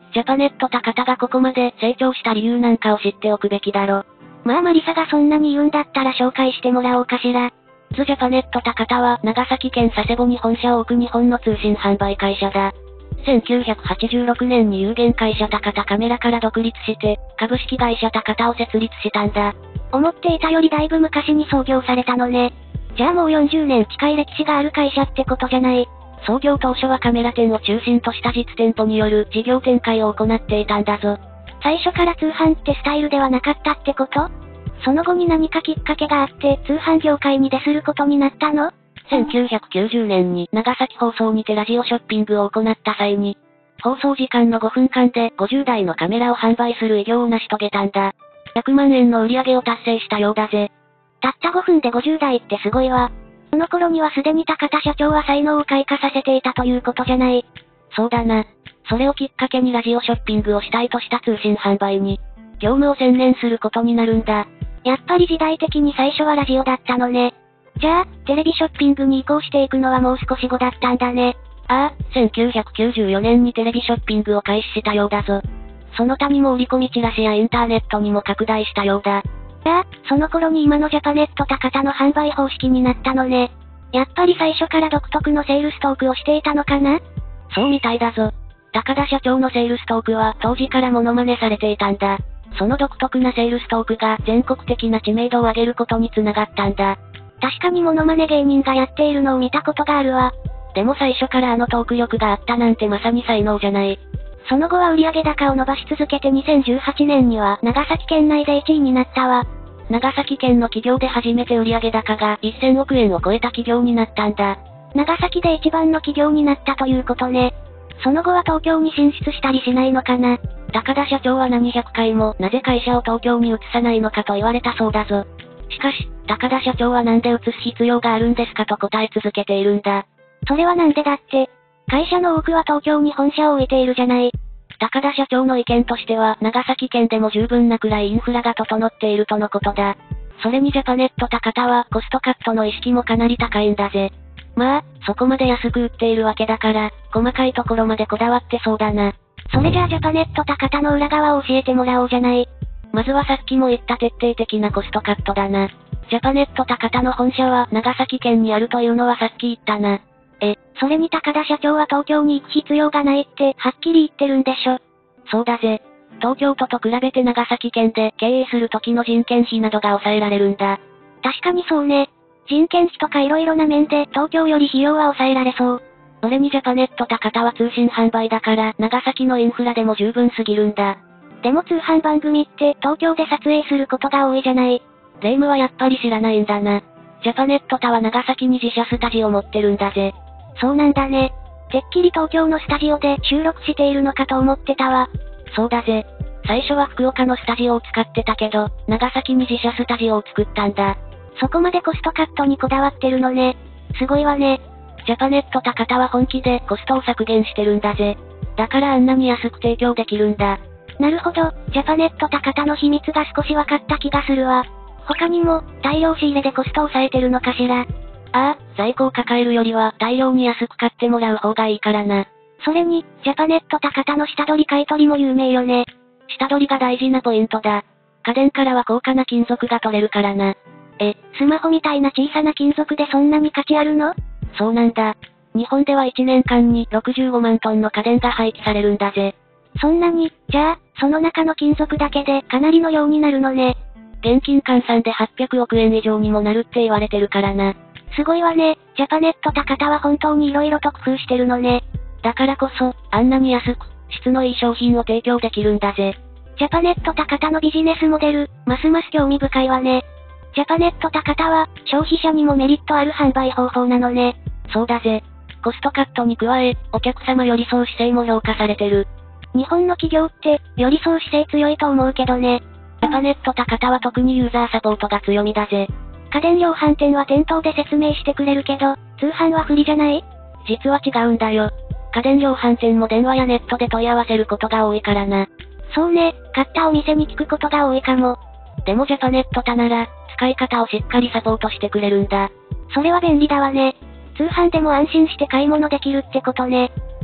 [SPEAKER 2] ジャパネット高田がここまで成長した理由なんかを知っておくべきだろ。
[SPEAKER 1] まあマリサがそんなに言うんだったら紹介してもらおうかしら。
[SPEAKER 2] ズジャパネット高田は長崎県佐世保に本社を置く日本の通信販売会社だ。せんきゅうひゃくはちじゅうろくねんに有限会社高田カメラから独立して、株式会社高田を設立したんだ。
[SPEAKER 1] 思っていたよりだいぶ昔に創業されたのね。じゃあもうよんじゅうねん近い歴史がある会社ってことじゃない。
[SPEAKER 2] 創業当初はカメラ店を中心とした実店舗による事業展開を行っていたんだぞ。
[SPEAKER 1] 最初から通販ってスタイルではなかったってこと？その後に何かきっかけがあって通販業界に出することになったの？
[SPEAKER 2] せんきゅうひゃくきゅうじゅうねんに長崎放送にてラジオショッピングを行った際に、放送時間のごふんかんでごじゅうだいのカメラを販売する偉業を成し遂げたんだ。ひゃくまんえんの売り上げを達成したようだぜ。
[SPEAKER 1] たったごふんでごじゅうだいってすごいわ。その頃にはすでに高田社長は才能を開花させていたということじゃない。
[SPEAKER 2] そうだな。それをきっかけにラジオショッピングを主体とした通信販売に、業務を専念することになるんだ。
[SPEAKER 1] やっぱり時代的に最初はラジオだったのね。じゃあ、テレビショッピングに移行していくのはもう少し後だったんだね。
[SPEAKER 2] ああ、せんきゅうひゃくきゅうじゅうよねんにテレビショッピングを開始したようだぞ。その他にも売り込みチラシやインターネットにも拡大したようだ。
[SPEAKER 1] じゃあ、その頃に今のジャパネット高田の販売方式になったのね。やっぱり最初から独特のセールストークをしていたのかな？
[SPEAKER 2] そうみたいだぞ。高田社長のセールストークは当時からモノマネされていたんだ。その独特なセールストークが全国的な知名度を上げることにつながったんだ。
[SPEAKER 1] 確かにモノマネ芸人がやっているのを見たことがあるわ。
[SPEAKER 2] でも最初からあのトーク力があったなんてまさに才能じゃない。
[SPEAKER 1] その後は売上高を伸ばし続けてにせんじゅうはちねんには長崎県内でいちいになったわ。
[SPEAKER 2] 長崎県の企業で初めて売上高がせんおくえんを超えた企業になったんだ。
[SPEAKER 1] 長崎で一番の企業になったということね。その後は東京に進出したりしないのかな。
[SPEAKER 2] 高田社長は何百回もなぜ会社を東京に移さないのかと言われたそうだぞ。しかし、高田社長はなんで移す必要があるんですかと答え続けているんだ。
[SPEAKER 1] それはなんでだって、会社の多くは東京に本社を置いているじゃない。
[SPEAKER 2] 高田社長の意見としては長崎県でも十分なくらいインフラが整っているとのことだ。それにジャパネット高田はコストカットの意識もかなり高いんだぜ。まあ、そこまで安く売っているわけだから、細かいところまでこだわってそうだな。
[SPEAKER 1] それじゃあジャパネット高田の裏側を教えてもらおうじゃない。
[SPEAKER 2] まずはさっきも言った徹底的なコストカットだな。ジャパネット高田の本社は長崎県にあるというのはさっき言ったな。
[SPEAKER 1] え、それに高田社長は東京に行く必要がないってはっきり言ってるんでしょ。
[SPEAKER 2] そうだぜ。東京都と比べて長崎県で経営する時の人件費などが抑えられるんだ。
[SPEAKER 1] 確かにそうね。人件費とか色々な面で東京より費用は抑えられそう。
[SPEAKER 2] それにジャパネット高田は通信販売だから長崎のインフラでも十分すぎるんだ。
[SPEAKER 1] でも通販番組って東京で撮影することが多いじゃない。
[SPEAKER 2] 霊夢はやっぱり知らないんだな。ジャパネットタは長崎に自社スタジオ持ってるんだぜ。
[SPEAKER 1] そうなんだね。てっきり東京のスタジオで収録しているのかと思ってたわ。
[SPEAKER 2] そうだぜ。最初は福岡のスタジオを使ってたけど、長崎に自社スタジオを作ったんだ。
[SPEAKER 1] そこまでコストカットにこだわってるのね。すごいわね。
[SPEAKER 2] ジャパネット高田は本気でコストを削減してるんだぜ。だからあんなに安く提供できるんだ。
[SPEAKER 1] なるほど、ジャパネット高田の秘密が少し分かった気がするわ。他にも、大量仕入れでコストを抑えてるのかしら。
[SPEAKER 2] ああ、在庫を抱えるよりは大量に安く買ってもらう方がいいからな。
[SPEAKER 1] それに、ジャパネット高田の下取り買い取りも有名よね。
[SPEAKER 2] 下取りが大事なポイントだ。家電からは高価な金属が取れるからな。
[SPEAKER 1] え、スマホみたいな小さな金属でそんなに価値あるの？
[SPEAKER 2] そうなんだ。日本ではいちねんかんにろくじゅうごまんトンの家電が廃棄されるんだぜ。
[SPEAKER 1] そんなに、じゃあ、その中の金属だけでかなりの量になるのね。
[SPEAKER 2] 現金換算ではっぴゃくおくえん以上にもなるって言われてるからな。
[SPEAKER 1] すごいわね。ジャパネット高田は本当に色々と工夫してるのね。
[SPEAKER 2] だからこそ、あんなに安く、質のいい商品を提供できるんだぜ。
[SPEAKER 1] ジャパネット高田のビジネスモデル、ますます興味深いわね。ジャパネット高田は、消費者にもメリットある販売方法なのね。
[SPEAKER 2] そうだぜ。コストカットに加え、お客様寄り添う姿勢も評価されてる。
[SPEAKER 1] 日本の企業って、寄り添う姿勢強いと思うけどね。
[SPEAKER 2] ジャパネット高田は特にユーザーサポートが強みだぜ。
[SPEAKER 1] 家電量販店は店頭で説明してくれるけど、通販は不利じゃない？
[SPEAKER 2] 実は違うんだよ。家電量販店も電話やネットで問い合わせることが多いからな。
[SPEAKER 1] そうね、買ったお店に聞くことが多いかも。
[SPEAKER 2] でもジャパネットタなら、使い方をしっかりサポートしてくれるんだ。
[SPEAKER 1] それは便利だわね。通販でも安心して買い物できるってことね。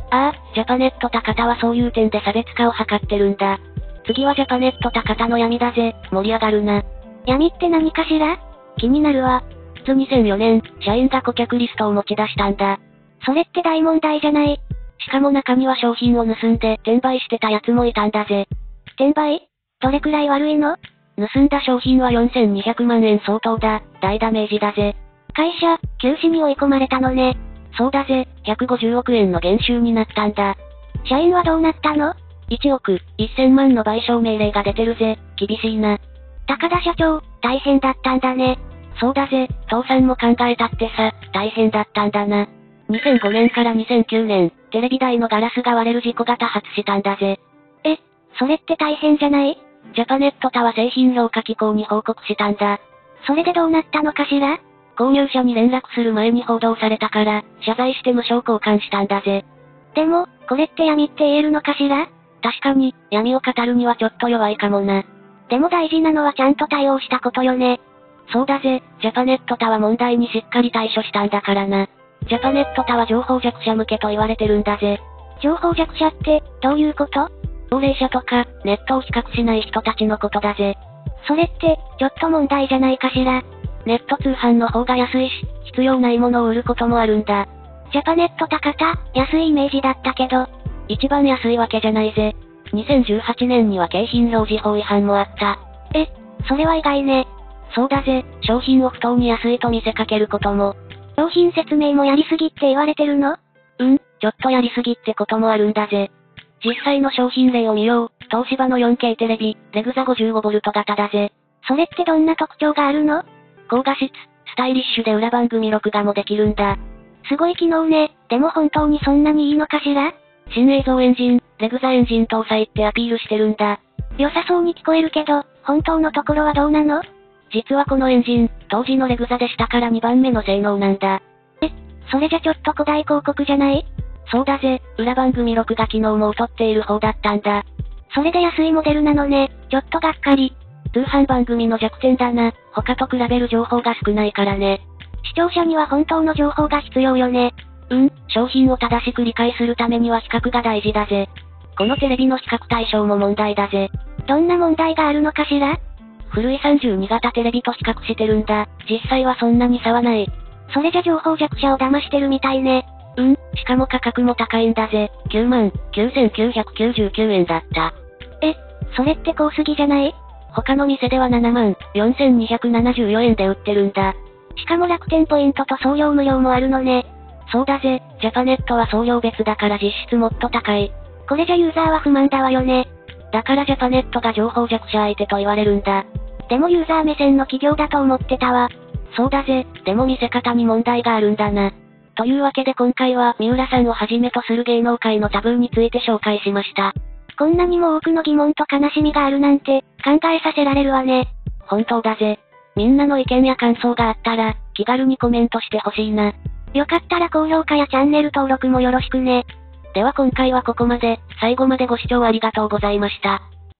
[SPEAKER 2] ああ、ジャパネット高田はそういう点で差別化を図ってるんだ。次はジャパネット高田の闇だぜ、盛り上がるな。
[SPEAKER 1] 闇って何かしら？気になるわ。
[SPEAKER 2] つにせんよねん、社員が顧客リストを持ち出したんだ。
[SPEAKER 1] それって大問題じゃない？
[SPEAKER 2] しかも中には商品を盗んで転売してた奴もいたんだぜ。
[SPEAKER 1] 転売？どれくらい悪いの？
[SPEAKER 2] 盗んだ商品はよんせんにひゃくまんえん相当だ。大ダメージだぜ。
[SPEAKER 1] 会社、休止に追い込まれたのね。
[SPEAKER 2] そうだぜ、ひゃくごじゅうおくえんの減収になったんだ。
[SPEAKER 1] 社員はどうなったの？
[SPEAKER 2] いちおくせんまんの賠償命令が出てるぜ。厳しいな。
[SPEAKER 1] 高田社長、大変だったんだね。
[SPEAKER 2] そうだぜ、倒産も考えたってさ、大変だったんだな。にせんごねんからにせんきゅうねん、テレビ台のガラスが割れる事故が多発したんだぜ。
[SPEAKER 1] え、それって大変じゃない？
[SPEAKER 2] ジャパネットタワ製品評価機構に報告したんだ。
[SPEAKER 1] それでどうなったのかしら？
[SPEAKER 2] 購入者に連絡する前に報道されたから、謝罪して無償交換したんだぜ。
[SPEAKER 1] でも、これって闇って言えるのかしら？
[SPEAKER 2] 確かに、闇を語るにはちょっと弱いかもな。
[SPEAKER 1] でも大事なのはちゃんと対応したことよね。
[SPEAKER 2] そうだぜ、ジャパネットタワ問題にしっかり対処したんだからな。ジャパネットタワ情報弱者向けと言われてるんだぜ。
[SPEAKER 1] 情報弱者って、どういうこと？
[SPEAKER 2] 高齢者とか、ネットを比較しない人たちのことだぜ。
[SPEAKER 1] それって、ちょっと問題じゃないかしら。
[SPEAKER 2] ネット通販の方が安いし、必要ないものを売ることもあるんだ。
[SPEAKER 1] ジャパネット高田、安いイメージだったけど。
[SPEAKER 2] 一番安いわけじゃないぜ。にせんじゅうはちねんには景品表示法違反もあった。
[SPEAKER 1] え、それは意外ね。
[SPEAKER 2] そうだぜ、商品を不当に安いと見せかけることも。
[SPEAKER 1] 商品説明もやりすぎって言われてるの？
[SPEAKER 2] うん、ちょっとやりすぎってこともあるんだぜ。実際の商品例を見よう。東芝の よんケー テレビ、レグザ ごじゅうごボルト 型だぜ。
[SPEAKER 1] それってどんな特徴があるの？
[SPEAKER 2] 高画質、スタイリッシュで裏番組録画もできるんだ。
[SPEAKER 1] すごい機能ね。でも本当にそんなにいいのかしら？
[SPEAKER 2] 新映像エンジン、レグザエンジン搭載ってアピールしてるんだ。
[SPEAKER 1] 良さそうに聞こえるけど、本当のところはどうなの？
[SPEAKER 2] 実はこのエンジン、当時のレグザでしたからにばんめの性能なんだ。
[SPEAKER 1] え、それじゃちょっと古代広告じゃない？
[SPEAKER 2] そうだぜ、裏番組録画機能も劣っている方だったんだ。
[SPEAKER 1] それで安いモデルなのね、ちょっとがっかり。
[SPEAKER 2] 通販番組の弱点だな、他と比べる情報が少ないからね。
[SPEAKER 1] 視聴者には本当の情報が必要よね。
[SPEAKER 2] うん、商品を正しく理解するためには比較が大事だぜ。このテレビの比較対象も問題だぜ。
[SPEAKER 1] どんな問題があるのかしら？
[SPEAKER 2] 古いさんじゅうに型テレビと比較してるんだ。実際はそんなに差はない。
[SPEAKER 1] それじゃ情報弱者を騙してるみたいね。
[SPEAKER 2] うん、しかも価格も高いんだぜ。きゅうまんきゅうせんきゅうひゃくきゅうじゅうきゅうえんだった。
[SPEAKER 1] え、それって高すぎじゃない？
[SPEAKER 2] 他の店ではななまんよんせんにひゃくななじゅうよえんで売ってるんだ。
[SPEAKER 1] しかも楽天ポイントと送料無料もあるのね。
[SPEAKER 2] そうだぜ、ジャパネットは送料別だから実質もっと高い。
[SPEAKER 1] これじゃユーザーは不満だわよね。
[SPEAKER 2] だからジャパネットが情報弱者相手と言われるんだ。
[SPEAKER 1] でもユーザー目線の企業だと思ってたわ。
[SPEAKER 2] そうだぜ、でも見せ方に問題があるんだな。というわけで今回は三浦さんをはじめとする芸能界のタブーについて紹介しました。
[SPEAKER 1] こんなにも多くの疑問と悲しみがあるなんて、考えさせられるわね。
[SPEAKER 2] 本当だぜ。みんなの意見や感想があったら、気軽にコメントしてほしいな。
[SPEAKER 1] よかったら高評価やチャンネル登録もよろしくね。
[SPEAKER 2] では今回はここまで、最後までご視聴ありがとうございました。